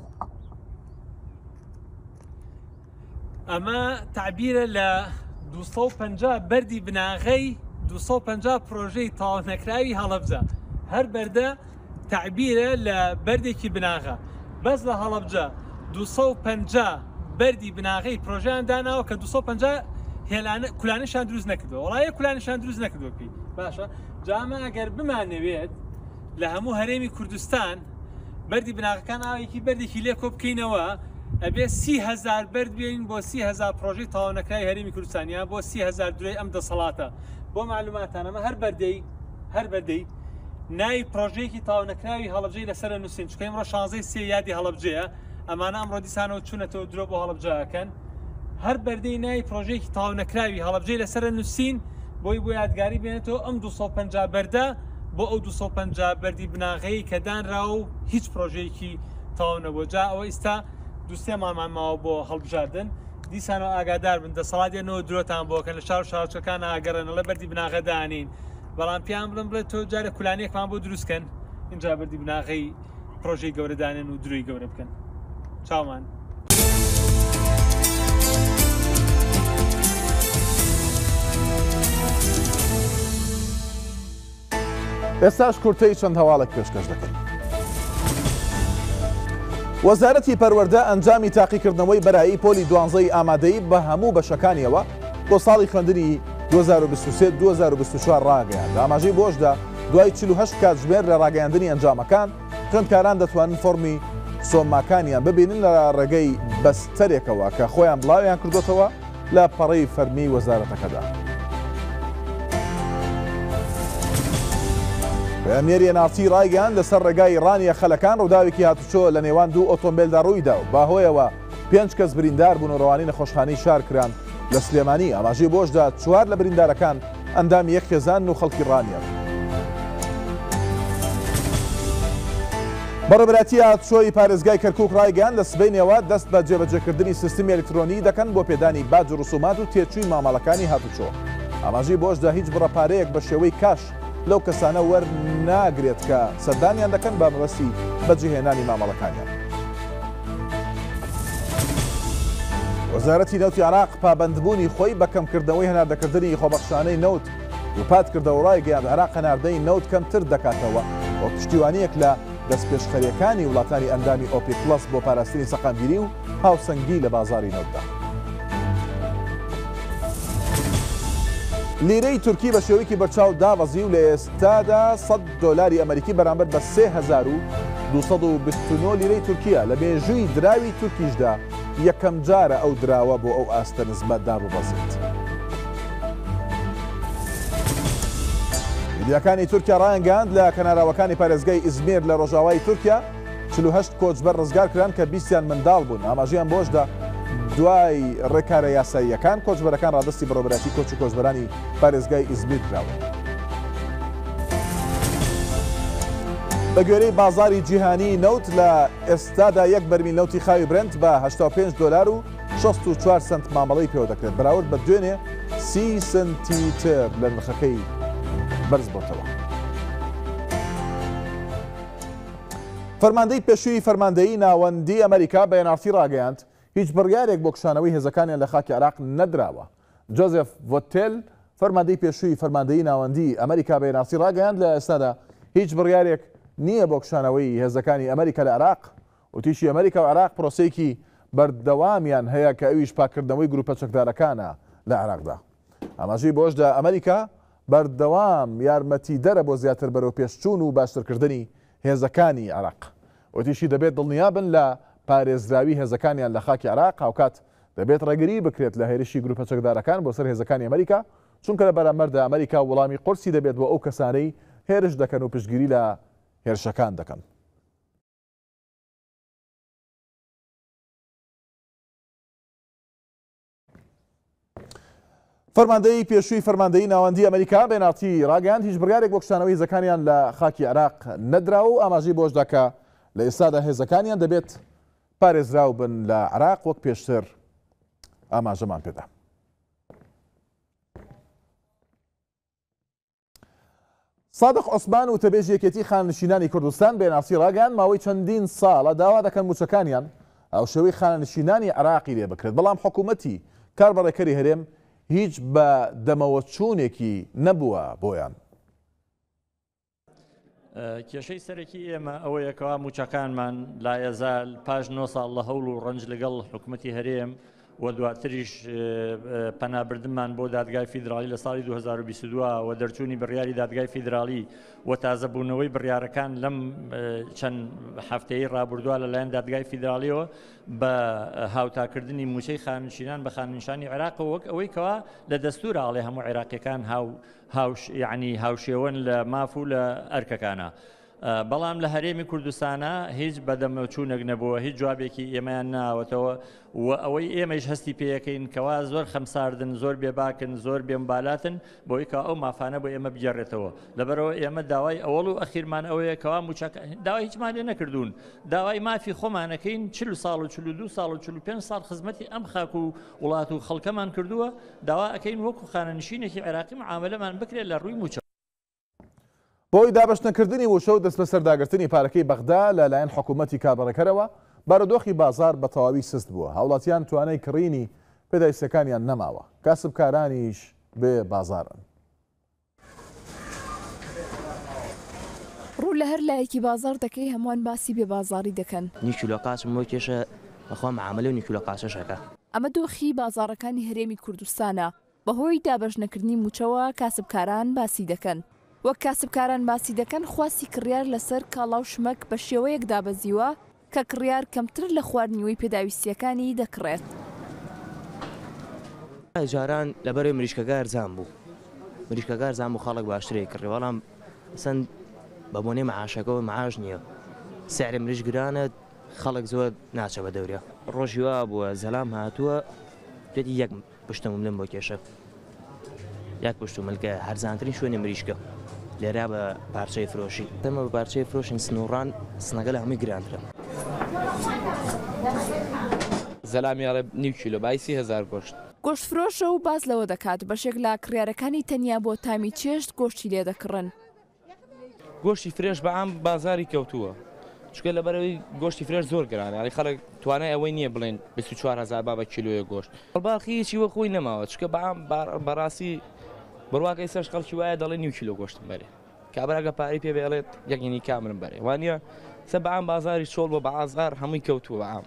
ئەمە تعبیرە لە دووسەد و پەنجا بەردی بناغەی دووسەد و پەنجا پرۆژەی تەواو نەکراوی هەڵەبجە هەر بەردە تعبیرە لە بەردێکی بناغە بەس لە هەڵەبجە دووسەد و پەنجا بەردی بناغەی پرۆژیان داناوە کە دووسەد و پەنجا هێلانە کولانشان دروست نەکردووە وڵایە کولانشان دروست نەکردووەپی باشە جامە ئەگەر بمانەوێت لە هەموو هەرێمی کوردستان بەردی بناغەکان ئاوێکی بەردێکی لێ کۆ بکەینەوە ئەبێ سی هەزار بەرد بێن بۆ سی هەزار پرۆژەی تەواو نەکراوی هەرێمی کوردستانیان بۆ سی هەزار دوای ئەم دەسەڵاتە بۆ معلوماتانەمە هەر بەردەی هەر بەردەی ناوی پرۆژەیەکی تەواو نەکراوی هەڵەبجەی لەسەر نووسین چونکە ئەمڕۆ شانزەی سێ یادی هەڵەبجەیە ئەمانە ئەمڕۆ دیسانەوە چوونەتەوە درۆ بۆ هەڵەبجەکەن هەر بەردەی ناوی پرۆژەیەکی تەواو نەکراوی هەڵەبجەی لەسەر نووسین بۆی بۆ یادگاری بێنێتەوە ئەم دووسەد و پەنجا بەردە بۆ ئەو دووسەد و پەنجا بەردی بناغەیی کە دانرا و هیچ پرۆژەیەکی تەواو نەبووە جا ئەوە ئێستا دووسێمانمان ماوە بۆ هەڵبژاردن دیسانەوە ئاگادار بن دەسەڵاتێنەوە درۆتان بۆکە لە شار شارچەکان ئاگەڕێنە لە بەردی بناغەدانین بەڵام پیان بڵم بڵێت تۆ جارە کولانێکمان بۆ دروستکەن اینجا بەردی بناغی پرۆژەی گەورەدانێن و دروی گەورە بکەن چاومان. ئێستاش کورتەی چەند هەواڵێک پێشکەش دەکەین. وەزارەتی پەروەردە ئەنجامی تاقیکردنەوەی بەرایی پۆلی دوانزەی ئامادەی بە هەموو بەشەکانیەوە بۆ ساڵی خوێندنی دوو هەزار و بیست و سێ دوو هەزار و بیست و چوار ڕاگەیاند. ئاماژەی بۆشدا دوای چل و هەشت کاتژمێر لە ڕاگەیاندنی ئەنجامەکان خوێندکاران دەتوانن فۆرمی سۆماکانیان ببینن لە ڕێگەی بەستەرێکەوە کە خۆیان بڵاویان کردوتەوە لە پەڕەی فەرمی وەزارەتەکەدا. بەمێری ئەنارتی ڕایگەیاند لەسەر ڕێگای ڕانیە خەلەکان ڕووداوێکی هاتوچۆ لە نێوان دوو ئۆتۆمبیلدا ڕوویدا و باهۆیەوە پێنج کەس بریندار بوون و ڕەوانی نەخۆشخانەی شار کران لە سلێمانی. ئاماژەی بۆشدا چوار لە بریندارەکان ئەندامی یەک خێزان و خەڵکی ڕانیە. بەڕێبەتی هاتوچۆی پارێزگای کەرکووک ڕایگەیاند لە سبەینەوە دەست بە جێبەجێکردنی سیستمی ئەلکترۆنی دەکەن بۆ پێدانی باج و ڕسومات و تێچووی مامەڵەکانی هاتوچۆ. ئاماژەی بۆشدا هیچ بڕەپارەیەک بە شێوەی کاش لەو کەسانە وەرناگرێت کە سەردانیان دەکەن بە مەبەستی بەجێهێنانی مامەڵەکانیان. وەزارەتی نەوتی عێراق پابەندبوونی خۆی بە کەمکردنەوەی هەناردەکردنی خۆبەخشانەی نەوت و پاتکردەوە ڕایگەیاند عێراق هەناردەی نەوت کەمتر دەکاتەوە بۆ پشتیوانیەک لە دەستپێشخەریەکانی وڵاتانی ئەندامی ئۆپێک پلەس بۆ پاراستنی سەقامگیری و هاوسەنگی لە بازاری نەوتدا. لیرەی تورکی بە شێوەیەکی بەرچاو داوەزی و لە ئێستادا سەد دۆلاری ئەمریکی بەرامبەر بە سێ هەزار و دوو سەد و بیست و نۆ لیرەی تورکیە لە مێژووی دراوی تورکیشدا یەکەم جارە ئەو دراوە بۆ ئەو ئاستە نزمەت داببەزێت. میدیاکانی تورکیا ڕایانگەاند لە کەناراوەکانی پارێزگای ئیزمیر لە ڕۆژاوای تورکیا چل و هەشت کۆچبەر ڕزگار کران کە بیستیان منداڵ بوون. ئاماژەیان بۆشدا دوای ڕێکارە یاساییەکان کۆچبەرەکان ڕادستی بەڕێوەبەتی کۆچ و کۆچبەرانی پارێزگای ئیزمیر کراون. بە گوێرەی بازاری جیهانی نەوت لە ئێستادا یەک بەرمیل نەوتی خاوی برنت بە هەشتا و پێنج دۆلار و شەست و چوار سنت مامەڵەی پێوە دەکرێت بەراورد بە دوێنێ سی سنتی تر لە نرخەکەی بەرز بۆتەوە. فەرماندەی پێشووی فەرماندەیی ناوەندی ئەمریکا بە هێنارتی ڕاگەیاند هیچ بڕیارێک بۆ کشانەوەی هێزەکانیان لە خاکی عێراق نەدراوە. جۆزێف ڤۆتێل فەرماندەی پێشووی فەرماندەیی ناوەندی ئەمریکا بە هێنارتی ڕاگەیاند لە ئێستادا هیچ بڕیارێک نییە بۆ کشانەوەی هێزەکانی ئەمریکا لە عێراق و تیشی ئەمریکا و عێراق پرۆسەیەکی بەردەوامیان هەیە کە ئەویش پاکردنەوەی گروپە چەکدارەکانە لە عێراقدا. ئاماژەی بۆشدا ئەمریکا بەردەوام یارمەتی دەرە بۆ زیاتر بەرەو پێشچوون و باشترکردنی هێزەکانی عێراق و تیشی دەبێت دڵنیابن لە پارێزراوی هێزەکانیان لە خاکی عێراق هاوکات دەبێت ڕێگری بکرێت لە هێرشی گروپە چەکدارەکان بۆ سەر هێزەکانی ئەمریکا چونکە لە بەرامبەردا ئەمریکا وەڵامی قورسی دەبێت بۆ ئەو کەسانەی هێرش دەکەن و پشتگیری لە هێرشەکان دەکەن. فەرماندەی پێشووی فەرماندەیی ناوەندی ئەمریکا بە هێنارتی ڕاگەیاند هیچ بڕیارێک بۆ کشانەوەی هێزەکانیان لە خاکی عێراق نەدراوە و ئاماژەی بۆشدا کە لە ئێستادا هێزەکانیان دەبێت پارێزراو بن لە عێراق وەک پێشتر ئاماژەمان پێدا. سادق عوسمان و تەبێژ یەکێتی خاننشینانی کوردستان بە هێنارتی ڕاگەیاند ماوەی چەندین ساڵە داوا دەکەن موچەکانیان ئەو شێوەی خاننشینانی عێراقی لێ بکرێت بەڵام حکوومەتی کاربڕێکەری هەرێم هیچ بە دەمەوە چوونێکی نەبووە بۆیان. کێشەی سەرەکی ئێمە ئەوەیەکەوە موچەکانمان لایەزال پاش نۆ ساڵ لە هەوڵ و ڕەنج لەگەڵ حکوومەتی هەرێم و دواتریش پەنابردنمان بۆ دادگای فیدرالی لە ساڵی دوو هەزار و بیست و دوو و دەرچوونی بڕیاری دادگای فیدرالی و تازەبوونەوەی بڕیارەکان لەم چەند هەفتەیە ڕابردووە لەلایەن دادگای فیدرالیەوە بە هاوتاکردنی موچەی خاننشینان بە خاننشانی عێراق وەک ئەوەی کەوا لە دەستورە ئاڵێ هەموو عێراقیەکان هاو یعنی هاوشێوەن لە ماف و لە ئەرکەکانە. بەڵام لە هەرێمی کوردستانە هیچ بەدەمەچوونێک نەبووە، هیچ جوابێکی ئێمەیان ناوەتەوە و ئەوەی ئێمەش هەستی پێەکەین کەوا زۆر خەمساردن، زۆر بێباکن، زۆر بێمبالاتن بۆی کە ئەو مافانە بۆ ئێمە بگەڕێتەوە. لەبەرەوە ئێمە داوای ئەوڵ و ئەخیرمان ئەوەیە کەوا موچەکە داوای هیچمان لێ نەکردوون، داوای مافی خۆمانەکەین چل ساڵ و چل و دو ساڵ و چل و پێنج ساڵ خزمەتی ئەم خاک و وڵات و خەڵکەمان کردووە، داوا ئەەکەین وەکو خانەنشینێکی عێراقی معاملەمان بکرێت لە ڕووی موچە. بۆی دابەشنەکردنی وشە و دەست بە سەرداگرتنی پارەکەی بەغدا لەلایەن حکوومەتی کابڕەکەرەوە بارودۆخی بازار بە تەواوی سست بووە. هاوڵاتیان توانای کڕینی پێداویستەکانیان نەماوە، کاسبکارانیش بێ بازارن. ڕوو لە هەر لایەکی بازار دەکەی هەمووان باسی بێ بازاری دەکەن. نیکیلۆ قاچم بۆ کێشە بەخوا معاملە و نیکیلۆ قاچەشەکە. ئەمە دۆخی بازارەکانی هەرێمی کوردستانە. بەهۆی دابەشنەکردنی موچەوە کاسبکاران باسی دەکەن. وەک کاسبکاران باسی دەکەن خواستی کڕیار لەسەر کاڵاو شمەک بە شێوەیەک دابەزیوە کە کڕیار کەمتر لە خواردنیوەی پێداویستیەکانی دەکڕێت. جاران لەبەرەوەی مریشکەگار زان بوو، مریشکەگار زان بوو خەڵک باشترێک کڕێ، بەڵام سند بە بۆنەی مەعاشەکەەوە مەعاش نییە، سعری مریش گرانە، خەڵک زۆر ناچە بە دەورە. ڕۆژی وا بووە زەلام هاتووە پێتی یەک پشتەمەلم بۆ کێشە، یەک پشتومەلکە هەرزانترین شوێنی مریشکە لێرا بە پارچەی فرۆشی دەمە بە پارچەی فرۆشین سنوڕان سنەگە لە هەمووی گرانترە. زەلامیاڵێ نیو کیلۆ بایسی هزار گۆشت. گۆشت فرۆشە و باز لەوە دەکات بەشێک لە کڕیارەکانی تەنیا بۆ تامی چێشت گۆشتی لێ دەکڕن. گۆشتی فرێش بەعام بازاری کەوتووە، چکە لەبەرەوەی گۆشتی فرێش زۆر گرانە، ئەڵی خەڵک توانای ئەوەی نییە بڵێن بیست و چوار هەزار با بە کیلۆیە گۆشت. باڵخی هیچی وە خۆی نەماوە، چکە بەعام بەڕاستی بڕواکەی سەرش خەڵکی وایە دەڵێ نیو کیلۆ گۆشتم بەرێ، کابراگە پارەی پێ بێڵێت یەکینی کامرم بەرێ، وانە سە بەعام بازاری چۆڵ بۆ بەعازار هەمووی کەوتووە بەعام.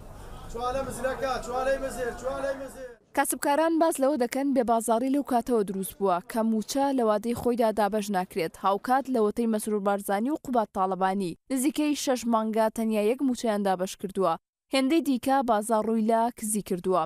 کاسبکاران باز لەوە دەکەن بێ بازاری لەو کاتەوە دروست بووە کە موچە لە وادەی خۆیدا دابەش ناکرێت، هاوکات لەوەتەی مەسرور بارزانی و قوبات تاڵەبانی نزیکەی شەش مانگا تەنیا یەک موچەیان دابەش کردووە، هێندەی دیکە بازار ڕووی لە کزی کردووە.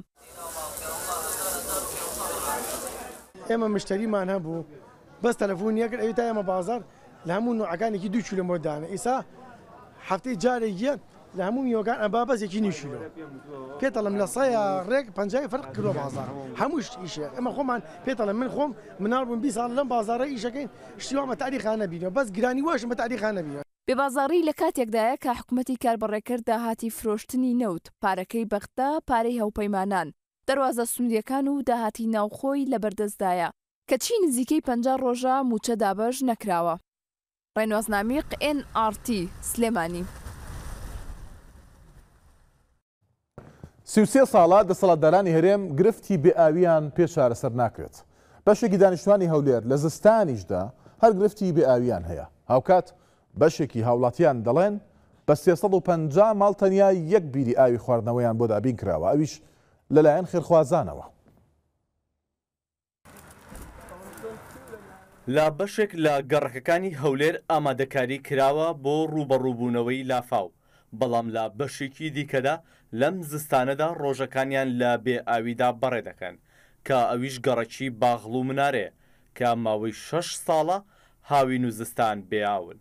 ئێمە مشتریمان هەبوو بەس تەلەفۆنیەکرد ئەوی تا ئێمە بازار لە هەموو نوعەکانێکی دوو کیلۆ مۆدانە، ئیسا هەفتەی جارێکیە لە هەموو میوەکان ئەبا بەسێکی نیو کیلۆ پێتەڵم لە سەیە ڕێک پەنجای فەرق کردووە بازار هەمووش ئیشە. ئەمە خۆمان پێتەڵم من خۆم مناڵ بووم بیست ساڵ لەم بازارە ئیشەکەین شتیوان بە تاریخانە بینەوە، بەس گرانی واشم بە تاریخانە بینەوە. بێبازاری لە کاتێکدایە کە حکوومەتی کاربڕێکرد داهاتی فرۆشتنی نەوت، پارەکەی بەغدا پارەی هەوپەیمانان، دەواازە سنوودیەکان و داهاتی ناوخۆی لە بەردەستدایە کەچی نزیکەی پەنجا ڕۆژە موچە دابەش نەکراوە. ڕێنوازنامیق ئێن ئار تی سلێمانی. سی و سێ ساڵە دەسەڵاتدارانی هەرێم گرفتی بێئاویان پێش چارەسەر ناکرێت. بەشێکی دانیشتوانی هەولێر لە زستانیشدا هەر گرفتی بێئاویان هەیە. هاوکات بەشێکی هاوڵاتیان دەڵێن بە سێسەد و پەنجا ماڵ تەنیا یەک بیری ئاوی خواردنەوەیان بۆ دابین کراوە، ئەویش لەلایەن خێرخوازانەوە. لە بەشێک لە گەڕەکەکانی هەولێر ئامادەکاری کراوە بۆ ڕوبەڕووبوونەوەی لافاو، بەڵام لە بەشێکی دیکەدا لەم زستانەدا ڕۆژەکانیان لە بێئاویدا بەڕێ دەکەن کە ئەویش گەڕەکی باغڵ و منارێ کە ماوەی شەش ساڵە هاوین و زستان بێئاون.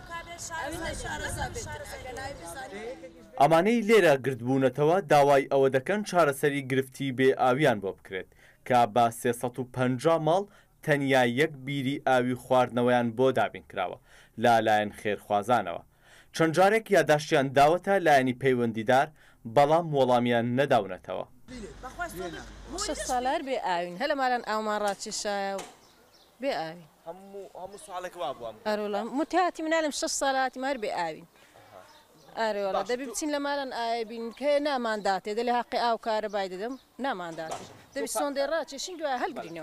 ئەمانەی لێرە گرتبوونەتەوە داوای ئەوە دەکەن چارەسەری گرفتی بێئاویان بۆ بکرێت کە بە سێسەد و پەنجا ماڵ تەنیا یەک بیری ئاوی خواردنەوەیان بۆ دابین کراوە لالایەن خێرخوازانەوە. چەند جارێک یاداشتیان داوەتە لایەنی پەیوەندیدار، بەڵام وەڵامیان نەداونەتەوە. شەش ساڵار بێ ئاوین هەلە ماڵان ئاومان ڕاکێشایە و بێ ئاوین هەموو سوالێک وا بووم ئەرۆڵە متاتی منالم شەش ساڵاتی مار بێ ئاوین. ئەرێوەڵە دەبی بچین لە ماڵان ئاوین کە نامانداتێ دەلێ حەقی ئاو کارە بای دەدەم نامانداتێ دەبی سۆندێ ڕاکێشین دوای هەلگرینەوە.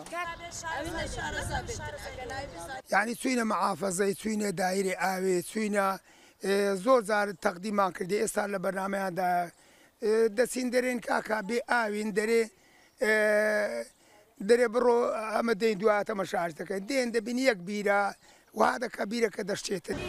یعنی چوینە مەحافەزەی چوینە دایرێ ئاوێ چوینە زۆر جار تەقدیمان کردی ئێستا لە بەرنامەیاندا دەچین دەرێن کاکا بێ ئاوین دەرێ دەرێ بڕۆ ئەمە دەین دواتە مەشارژ دەکەین دێن دەبین یەک بیرە وا دەکە بیرەکە دەشتێتن.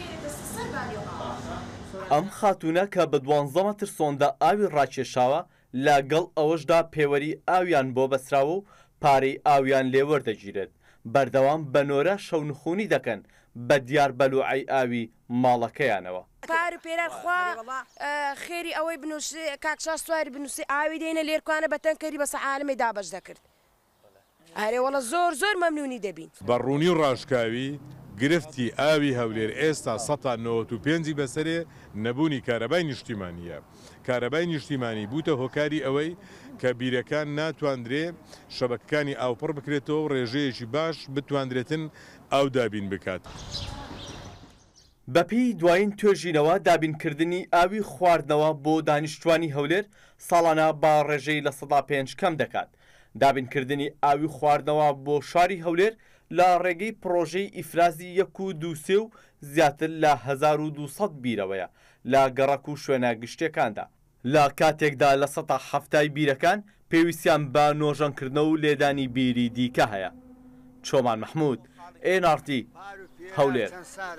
ئەم خاتونە کە بە دوانزە مەتر سۆندا ئاوی ڕاکێشاوە لەگەڵ ئەوەشدا پێوەری ئاویان بۆ بەسراوە و پارەی ئاویان لێوەردەگیرێت. بەردەوام بەنۆرە شەونخونی دەکەن بە دیار بەلوعەی ئاوی ماڵەکەیانەوە. پار پێران خوا خێری ئەوەی بنووسی کاکشا سواری بنووسی ئاوی دێنە لێرکوانە بەتەنکەری بەسە عالمی دابەش دەکرد. ئارێ وەڵە زۆر زۆر مەمنونی دەبین. بەڕوونی و ڕاشکاوی گرفتی ئاوی هەولێر ئێستا سەد و نۆڤەت و پێنج بەسەرێ نەبوونی کارەبای نیشتیمانیە. کارەبای نیشتیمانی بووتە هۆکاری ئەوەی کە بیرەکان ناتواندرێ شەبەکەکانی ئاوپڕ بکرێتەوە ڕێژەیەکی باش بتواندرێتن ئاو دابین بکات. بەپێی دوایین توێژینەوە دابینکردنی ئاوی خواردنەوە بۆ دانیشتوانی هەولێر ساڵانە با ڕێژەی لە سەدا پێنج کەم دەکات. دابینکردنی ئاوی خواردنەوە بۆ شاری هەولێر لە ڕێگەی پرۆژەی ئیفرازی یەک و دووسێ و زیاتر لە هەزار و دووسەد بیرەوەیە لە گەڕەک و شوێنە گشتەکاندا. لە کاتێکدا لە سەدا هەفتای بیرەکان پێویستیان بە نۆژەنکردنەوە و لێدانی بیری دیکە هەیە. چۆمان مەحموود ئێن ئار تی هەولێر.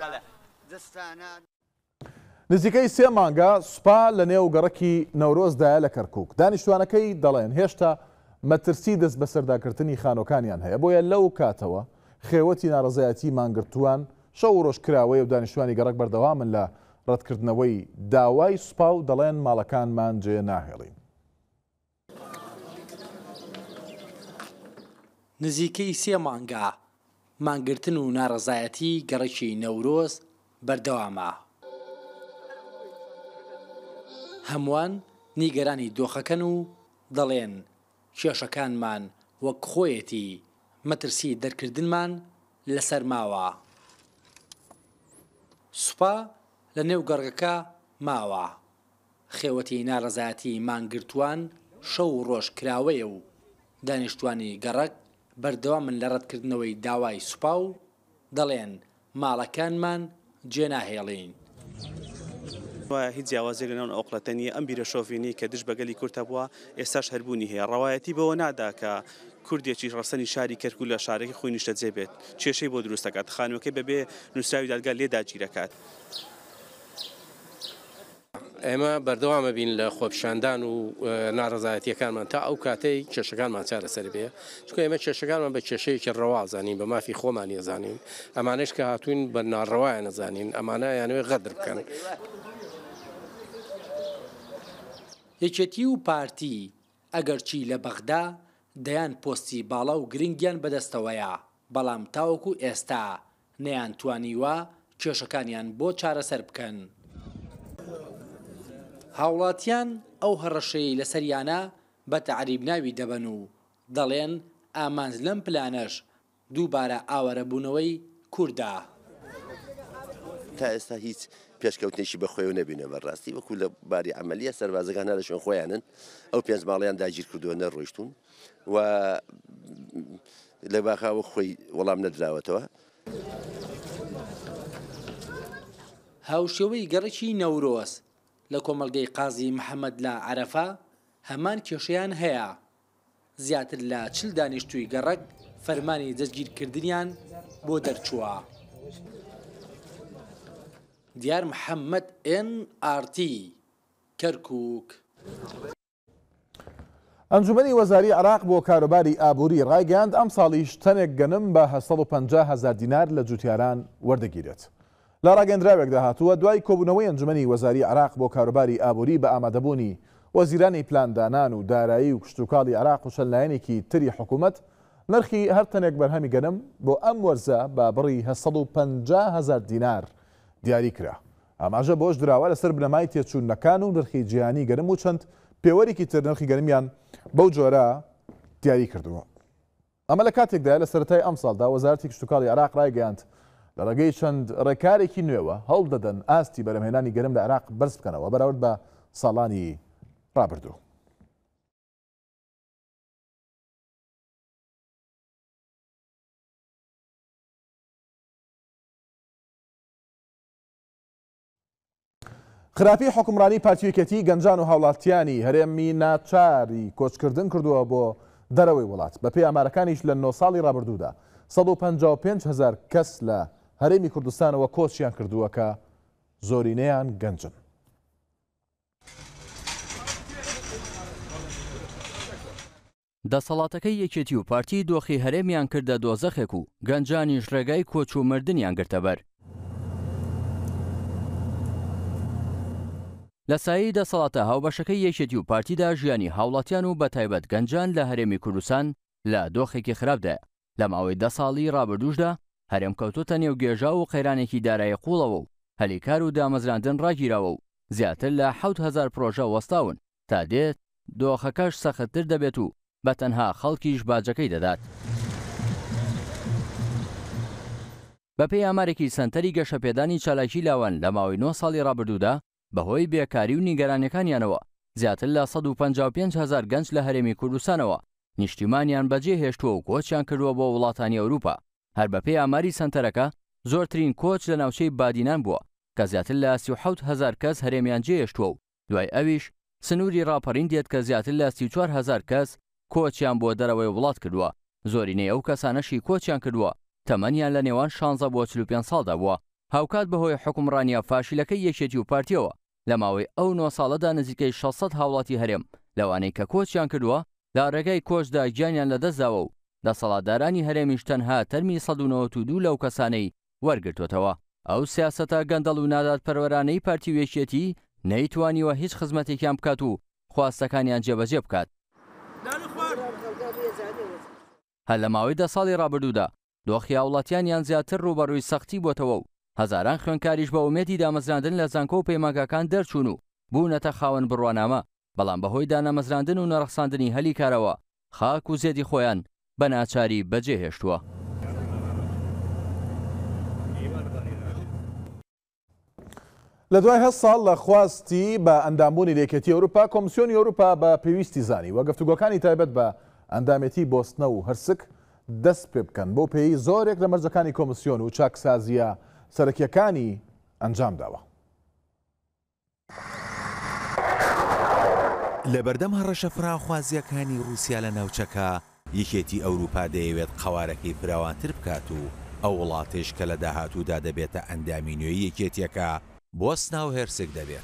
نزیکەی سێ مانگە سوپا لە نێو گەڕەکی نەورۆزدایە لە کەرکووک. دانیشتوانەکەی دەڵێن هێشتا مەترسی دەست بە سەرداکردنی خانۆکانیان هەیە، بۆیە لەو کاتەوە خێوەتی ناڕزایەتی مانگرتووان شەو و ڕۆژکراوەی و دانیشتوانی گەڕک بەردەوامن لە ڕەتکردنەوەی داوای سوپا و دەڵێن ماڵەکانمان جێ ناهێڵین. نزیکەی سێ مانگە مانگرتن و ناڕزایەتی گەڕێکی نەورۆز بەردەوامە. هەمووان نیگەرانی دۆخەکەن و دەڵێن کێشەکانمان وەک خۆیەتی مەترسی دەرکردنمان لەسەر ماوە. سوپا لە نێو گەڕگەکە ماوە. خێوەتی ناڕزایەتی مانگرتووان شەو و ڕۆژ کراوەیە و دانیشتوانی گەڕک بەردەوامن لە ڕەتکردنەوەی داوای سوپا و دەڵێن ماڵەکانمان جێ ناهێڵین. هیچ جیاوازێک لەناو ئەوقلەتە نیە. ئەم بیرە شۆڤینی کە دش بەگەلی کورتە بووە ئێستاش هەربوونی هەیە. ڕەوایەتی بەوە نادا کە کوردێکی ڕەسەنی شاری کەرکوو لە شارێکی خۆی نیشتە جێ بێت کێشەی بۆ دروست دەکات. خانووەکەی بەبێ نووسراوی دادگا لێدا گیرەکات. ئێمە بەردەوامە بین لە خۆپیشاندان و ناڕزایەتیەکانمان تا ئەو کاتەی کێشەکانمان چارەسەر بێ، چونکە ئێمە کێشەکانمان بە کێشەیەکی ڕەوا زانین، بە مافی خۆمان نێزانین. ئەمانەش کە هاتوین بە ناڕەوایە نەزانین، ئەمانە یانوێ غەدر بکەن. یەکێتی و پارتی ئەگەرچی لە بەغدا دەیان پۆستی باڵا و گرنگیان بەدەستەوەیە، بەڵام تاوەکو ئێستا نەیان توانیوە کێشەکانیان بۆ چارەسەر بکەن. هاوڵاتیان ئەو هەڕەشەی لەسەریانە بە تەعریب ناوی دەبەن و دەڵێن ئامانج لەم پلانەش دووبارە ئاوەرەبوونەوەی کووردا. تا ئێستا هیچ پێشکەوتنێکی بەخۆی نەبینە بەڕاستی وەکو لە باری عملیە سەربازەکان لە شوێن خۆیانن ئەو پێنج ماڵیان داگیر کردووە نەڕۆیشتون و لە باخاوە خۆی وەڵام نەدراوەتەوە. هاوشێوەی گەڕێکی نەورۆز لە کۆمەلگەی قازی محەممەد لە عەرەفە هەمان کێشەیان هەیە. زیاتر لە چل دانیشتووی گەڕک فەرمانی جەستگیرکردنیان بۆ دەرچووە. دیار محەممەد ئێن ئار تی کەرکووک. ئەنجومەنی وەزاری عێراق بۆ کاروباری ئابووری ڕایگەاند ئەم ساڵیش تەنێک گەنم بە هەشت سەد و پەنجا هەزار دینار لە جوتیاران وەردەگیرێت. لە ڕاگەندراوێکدا هاتووە دوای کۆبوونەوەی ئەنجومەنی وەزاری عێراق بۆ کاروباری ئابووری بە ئامادەبوونی وەزیرانی پلاندانان و دارایی و کشتوکاڵی عێراق و چەندلایەنێکی تری حکوومەت نرخی هەر تەنێک بەرهەمی گەنم بۆ ئەم وەرزە بە بڕی هەشت سەد و پەنجا هەزار دینار دیاری کرا. ئاماژە بۆش دراوە لەسەر بنەمای تێچوونەکان و نرخی جیهانی گەنم و چەند پێوەرێکی تر نرخی گەنمیان بەو جۆرە دیاری کردووە. ئەمە لە کاتێکدا لە سەرەتای ئەم ساڵدا وەزارەتی کشتوکاڵی عێراق ڕایگەاند لە ڕێگەی چەند ڕێکارێکی نوێوە هەوڵ دەدەن ئاستی بەرهەمهێنانی گەنم لە عێراق بەرز بکەنەوە بەراورد بە ساڵانی ڕابردوو. خراپی حکومڕانی پارتیەکەتی گەنجان و هاوڵاتیانی هەرێمی ناچاری کۆچکردن کردووە بۆ دەرەوەی وڵات. بەپێی ئامارەکانیش لە نۆ ساڵی ڕابردوودا سەد و پەنجا و پێنج هەزار کەس لە هەرێمی کوردستانەوە کۆچیان کردووە کە زۆرینەیان گەنجن. دەسەڵاتەکەی یەکێتی و پارتی دۆخی هەرێمیان کردە دۆزەخێک و گەنجانیش ڕێگای کۆچ و مردنیان گرتە بەر. لە سایەی دەسەڵاتە هاوبەشەکەی یەکێتی و پارتیدا ژیانی هاوڵاتیان و بەتایبەت گەنجان لە هەرێمی کوردستان لە دۆخێکی خراپدایە. لە ماوەی دە ساڵی ڕابردووشدا هەرێم کەوتوتە نێوگێژا و قەیرانێکی دارایی قوڵەوە و هەلیکار و دامەزراندن ڕاگیراوە و زیاتر لە حەوت هەزار پرۆژە وەستاون تا دێت دۆخەکەش سەختتر دەبێت و بە تەنها خەڵکیش باجەکەی دەدات. بەپێی ئامارێکی سەنتەری گەشەپێدانی چالاکی لاوان لە ماوەی نۆ ساڵی ڕابردوودا بەهۆی بێکاری و نیگەرانەکانیانەوە زیاتر لە سەد و پەنجا و پێنج هەزار گەنج لە هەرێمی کوردستانەوە نیشتیمانیان بەجێ هێشتووە و کۆچیان کردووە بۆ وڵاتانی ئەوروپا. هەر بەپێی ئاماری سەنتەرەکە زۆرترین کۆچ لە ناوچەی بادینان بووە کە زیاتر لە سی و حەوت هەزار کەس هەرێمیان جێهێشتووە و دوای ئەویش سنووری ڕاپەڕین دێت کە زیاتر لە سی و چوار هەزار کەس کۆچیان بۆ دەرەوەی وڵات کردووە. زۆرینەی ئەو کەسانەشی کۆچیان کردووە تەمەنیان لە نێوان شانزە بۆ چل و پێنج ساڵدا بووە. هاوکات بەهۆی حکومڕانیە فاشیلەکەی یەکێتی و پارتیەوە لە ماوەی ئەو نۆ ساڵەدا نزیکەی شەشسەد هاوڵاتی هەرێم لەوانەی کە کۆچیان کردووە لە ڕێگای کۆچدا گیانیان لەدەستداوە و دەسەڵاتدارانی هەرێمیش تەنها تەرمی سەد و نەوەت و دوو لەو کەسانەی وەرگرتوتەوە. ئەو سیاسەتە گەندەڵ و نادات پەروەرانەی پارتی و یەکێتی نەیتوانیوە هیچ خزمەتێکیان بکات و خواستەکانیان جێبەجێ بکات. هەر لە ماوەی دە ساڵی ڕابردوودا دۆخی هاوڵاتیانیان زیاتر ڕوبەڕووی سەختی بۆتەوە و هەزاران خوێنکاریش بە ئومێدی دامەزراندن لە زانکۆ و پەیمانگاکان دەرچوون و بوونەتە خاوەن بڕوانامە. بەڵام بەهۆی دانەمەزراندن و نەڕەخساندنی هەلی کارەوە خاک و زێدی خۆیان بە ناچاری بەجێ هێشتووە. لە دوای هەست ساڵ لە خواستی بە ئەندامبوونی لێکێتی ئەوروپا کۆمسیۆنی ئەوروپا بە پێویستی زانی وە گفتوگۆکانی تایبەت بە ئەندامەتی بۆستنە و هەرسک دەست پێ بکەن بۆ پێی زۆرێک لە مەرجەکانی کۆمسیۆن و چاکسازیە سەرەکیەکانی ئەنجام داوە. لە بەردەم هەڕەشە فراخوازیەکانی رووسیا لە ناوچەکە یەکێتی ئەوروپا دەیەوێت قەوارەکەی فراوانتر بکات و ئەو وڵاتش کە لە داهاتوودا دەبێتە ئەندامی نوێی یەکێتیەکە بۆستنا و هێرسک دەبێت.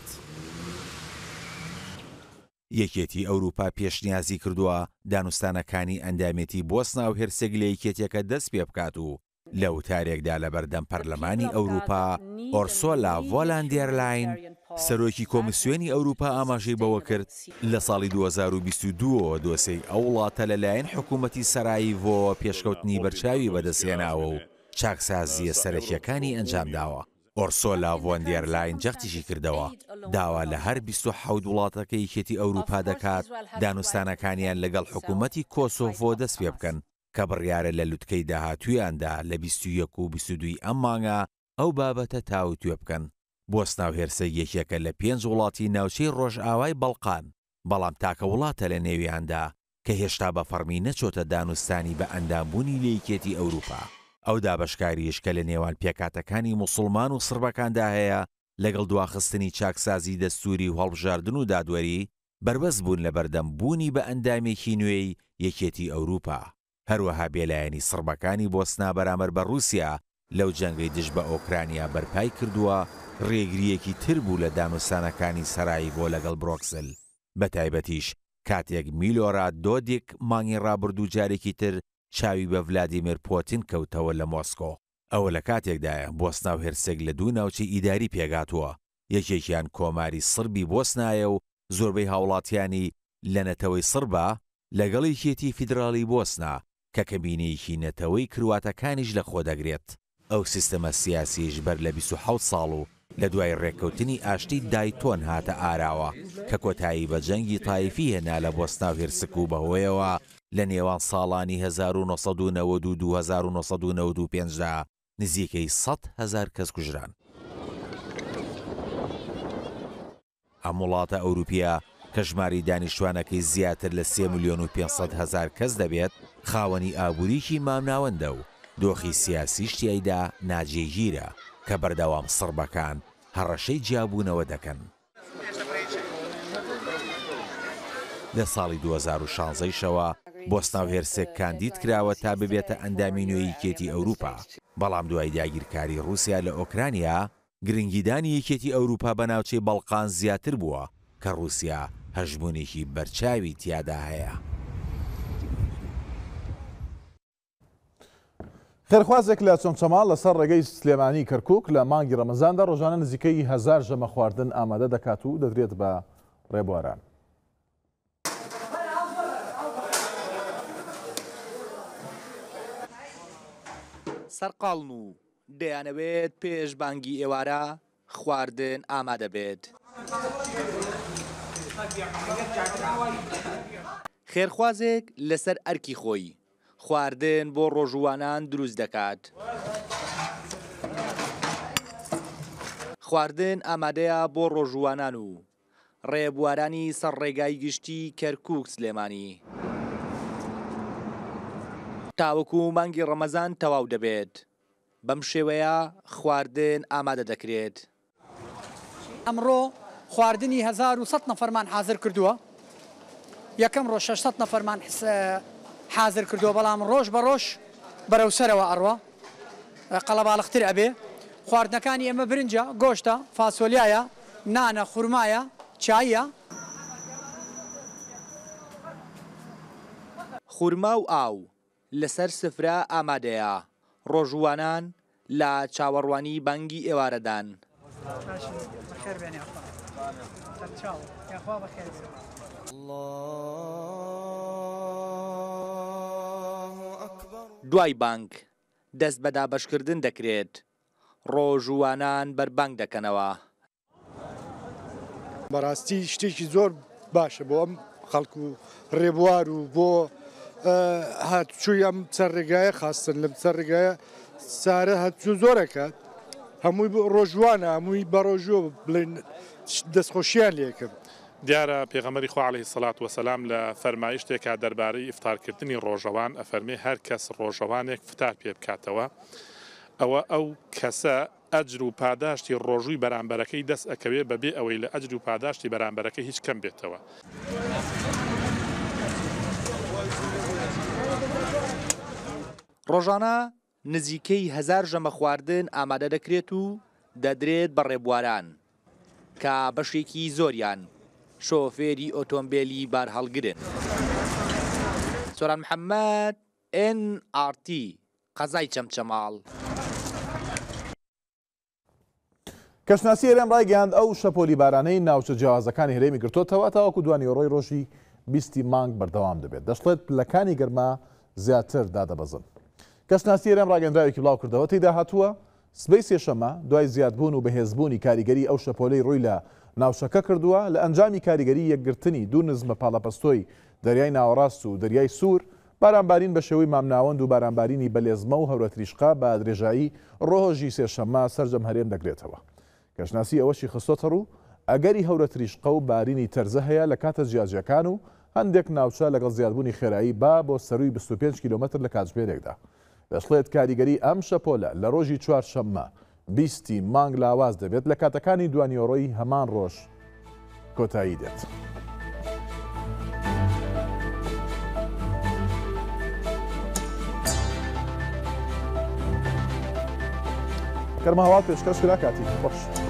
یەکێتی ئەوروپا پێشنیازی کردووە دانوستانەکانی ئەندامێتی بۆستنا و هێرسک لە یەکێتیەکە دەست پێ بکات و لە وتارێکدا لە بەردەم پەرلەمانی ئەوروپا ئۆرسۆلا ڤۆن دێر لاین سەرۆکی کۆمسیۆنی ئەوروپا ئاماژەی بەوە کرد لە ساڵی دوو هەزار و بیست و دووەوە دۆسەی ئەو وڵاتە لەلایەن حکوومەتی سەرایڤۆ پێشکەوتنی بەرچاوی بەدەستهێناوە و چاکسازیە سەرەکیەکانی ئەنجام داوە. ئۆرسۆلا ڤۆن دێر لاین جەختیشی کردەوە داوا لە هەر بیست و حەوت وڵاتەکە یەکێتی ئەوروپا دەکات دانوستانەکانیان لەگەڵ حکوومەتی کۆسۆڤۆ دەست پێ بکەن کە بڕیارە لە لوتکەی داهاتوویاندا لە بیست و یەک و بیست و دوو ئەم مانگە ئەو بابەتە تاوتوێ بکەن. بۆستنا و هێرسەک یەکێکە لە پێنج وڵاتی ناوچەی ڕۆژئاوای بەڵقان بەڵام تاکە وڵاتە لە نێویاندا کە هێشتا بە فەرمی نەچۆتە دانوستانی بە ئەندامبوونی لە یەکێتی ئەوروپا. ئەو دابەشکاریش کە لە نێوان پێکاتەکانی موسڵمان و سڕبەکاندا هەیە لەگەڵ دواخستنی چاکسازی دەستوری و هەڵبژاردن و دادوەری بربەست بوون لە بەردەم بوونی بە ئەندامێکی نوێی یەکێتی ئەوروپا. هەروەها بێلایەنی سڕبەکانی بۆستنا بەرامبەر بە رووسیا لەو جەنگەی دژ بە ئۆکرانیا بەرپای کردووە ڕێگریەکی تر بوو لە دانوستانەکانی سەرایی بۆ لەگەڵ برۆکسل. بە تایبەتیش کاتێک میلۆرات دۆدێک مانگی ڕابردوو جارێکی تر چاوی بە ڤلادیمیر پۆتین کەوتەوە لە مۆسکۆ. ئەوە لە کاتێکدایە بۆستنا و هێرسێک لە دوو ناوچەی ئیداری پێگاتووە. یەکێکیان کۆماری سڕبی بۆستنایە و زۆربەی هاوڵاتیانی لە نەتەوەی سڕبە لەگەڵ یەکێتی فیدراڵی بۆستنا کە کەبینەیەکی نەتەوەی کرواتەکانیش لە خۆ دەگرێت. ئەو سیستەمە سیاسیش بەر لە بیست و حەوت ساڵ و لە دوای ڕێککەوتنی ئاشتی دایتۆن هاتە ئاراوە کە کۆتایی بە جەنگی تایفی هێنا لە بۆستنا و هێرسک و بەهۆیەوە لە نێوان ساڵانی هەزار و نۆسەد و نەوەد و دوو هەزار و نۆسەد و نەوەد و پێنجدا نزیکەی سەد هەزار کەس کوژران. ئەم وڵاتە ئەوروپیا کە ژماری دانیشتوانەکەی زیاتر لە سێ ملیۆن و پێنجسەد هەزار کەس دەبێت خاوەنی ئابووریکی مامناوەندە و دۆخی سیاسیش تیایدا ناجێگیرە کە بەردەوام سڕبەکان هەڕەشەی جیابوونەوە دەکەن. لە ساڵی دوو هەزار و شانزە شەوە بۆستنا و هێرسێک کاندید کراوە تا ببێتە ئەندامی نوێی یەکێتی ئەوروپا. بەڵام دوای داگیرکاری رووسیا لە ئۆکرانیا گرنگیدانی یەکێتی ئەوروپا بە ناوچەی بەڵقان زیاتر بووە کە رووسیا هەژبوونێکی بەرچاوی تیادا هەیە. خێرخوازێک لە چۆنچەماڵ لەسەر ڕێگەی سلێمانی کەرکووک لە مانگی ڕەمەزاندا ڕۆژانە نزیکەی هەزار ژەمە خواردن ئامادە دەکات و دەدرێت بە ڕێبواران. سەرقاڵن و دەیانەوێت پێش بانگی ئێوارە خواردن ئامادە بێت. خێرخوازێک لەسەر ئەرکی خۆی خواردن بۆ ڕۆژوانان دروست دەکات. خواردن ئامادەیە بۆ ڕۆژوانان و ڕێبوارانی سەر ڕێگای گشتی کەرکووک سلێمانی. تاوەکو مانگی ڕەمەزان تەواو دەبێت. بەم شێوەیە خواردن ئامادە دەکرێت. ئەمڕۆ خواردنی هەزار و سەد نەفەرمان حازر کردووە. یەکەم ڕۆژ شەشسەد نەفەرمان حازر کردووە، بەڵام ڕۆژ بە ڕۆژ بەرەو سەرەوە ئەڕوە قەڵەباڵغتر ئەبێ. خواردنەکانی ئێمە برنجە، گۆشتە، فاسۆلیایە، نانە، خورمایە، چایە. خورما و ئاو لەسەر سفرە ئامادەیە. ڕۆژوانان لە چاوەڕوانی بانگی ئێوارەدان. دوای بانگ دەست بە دابەشکردن دەکرێت. ڕۆژوانان بەربانگ دەکەنەوە. بەڕاستی شتێکی زۆر باشە بۆ ئەم خەڵکو و ڕێبوار و بۆ هاتوچووی ئەم چەرڕێگایە خاستن لەم چەرڕێگایە سارە هەتوو زۆرەکات. هەمووی ڕۆژوانە، هەمووی بە ڕۆژوە بڵێن دەستخۆشییان لێکم. دیارە پێغەمبەری خوا عەلەیهی سەڵات وەسەلام لە فەرمایشتێکا دەربارەی ئیفتارکردنی ڕۆژەوان ئەفەرمێ هەر کەس ڕۆژەوانێک فتار پێ بکاتەوە ئەوە ئەو کەسە ئەجر و پاداشتی ڕۆژووی بەرامبەرەکەی دەست ئەکەوێ بەبێ ئەوەی لە ئەجر و پاداشتی بەرامبەرەکەی هیچ کەم بێتەوە. ڕۆژانە نزیکەی هەزار ژەمە خواردن ئامادە دەکرێت و دەدرێت بە ڕێبواران کە بەشێکی زۆریان شۆفێری ئۆتۆمبیلی بار هەڵگرن. سۆران محەممەد ئێن ئار تی قەزای چەمچەماڵ. کەشناسی هێرێم ڕایگەیاند ئەو شەپۆلی بارانەی ناوچە جیاوازەکانی هەرێمی گرتوتەوە تاوەکو دوانیۆڕۆی ڕۆژی بیستی مانگ بەردەوام دەبێت. دەشڵێت پلەکانی گەرما زیاتر دادەبەزن. کەسناسی هێرێم ڕاگەندراوێکی بڵاو کردەوە تێیدا هاتووە سبەی سێشەمە دوای زیادبوون و بەهێزبوونی کاریگەری ئەو شەپۆلەی ڕووی لە ناوچەکە کردووە لە ئەنجامی کاریگەری یەکگرتنی دوو نزمە پاڵەپەستۆی دەریای ناوەڕاست و دەریای سوور بارانبارین بە شێوەی مامناوەند و بارانبارینی بەلێزمە و هەورە تریشقا بە درێژایی ڕۆژی سێشەمە سەرجەم هەرێم دەگرێتەوە. کەشناسی ئەوەشی خستۆتە ڕوو ئەگەری هەورە تریشقە و بارینی تەرزە هەیە لە کاتە جیاجەکان و هەندێک ناوچە لەگەڵ زیادبوونی خێرایی با بۆ سەروی بیست و پێنج کیلۆمەتر لە کاتژمێرێکدا. دەشڵێت کاریگەری ئەم شەپۆلە لە ڕۆژی چوارشەممە بیستی مانگ لاواز دەبێت لە کاتەکانی دوانیۆڕۆی هەمان ڕۆژ کۆتایی دێت. کەرمە هەواڵ پێشکەش کرا کاتی خۆش.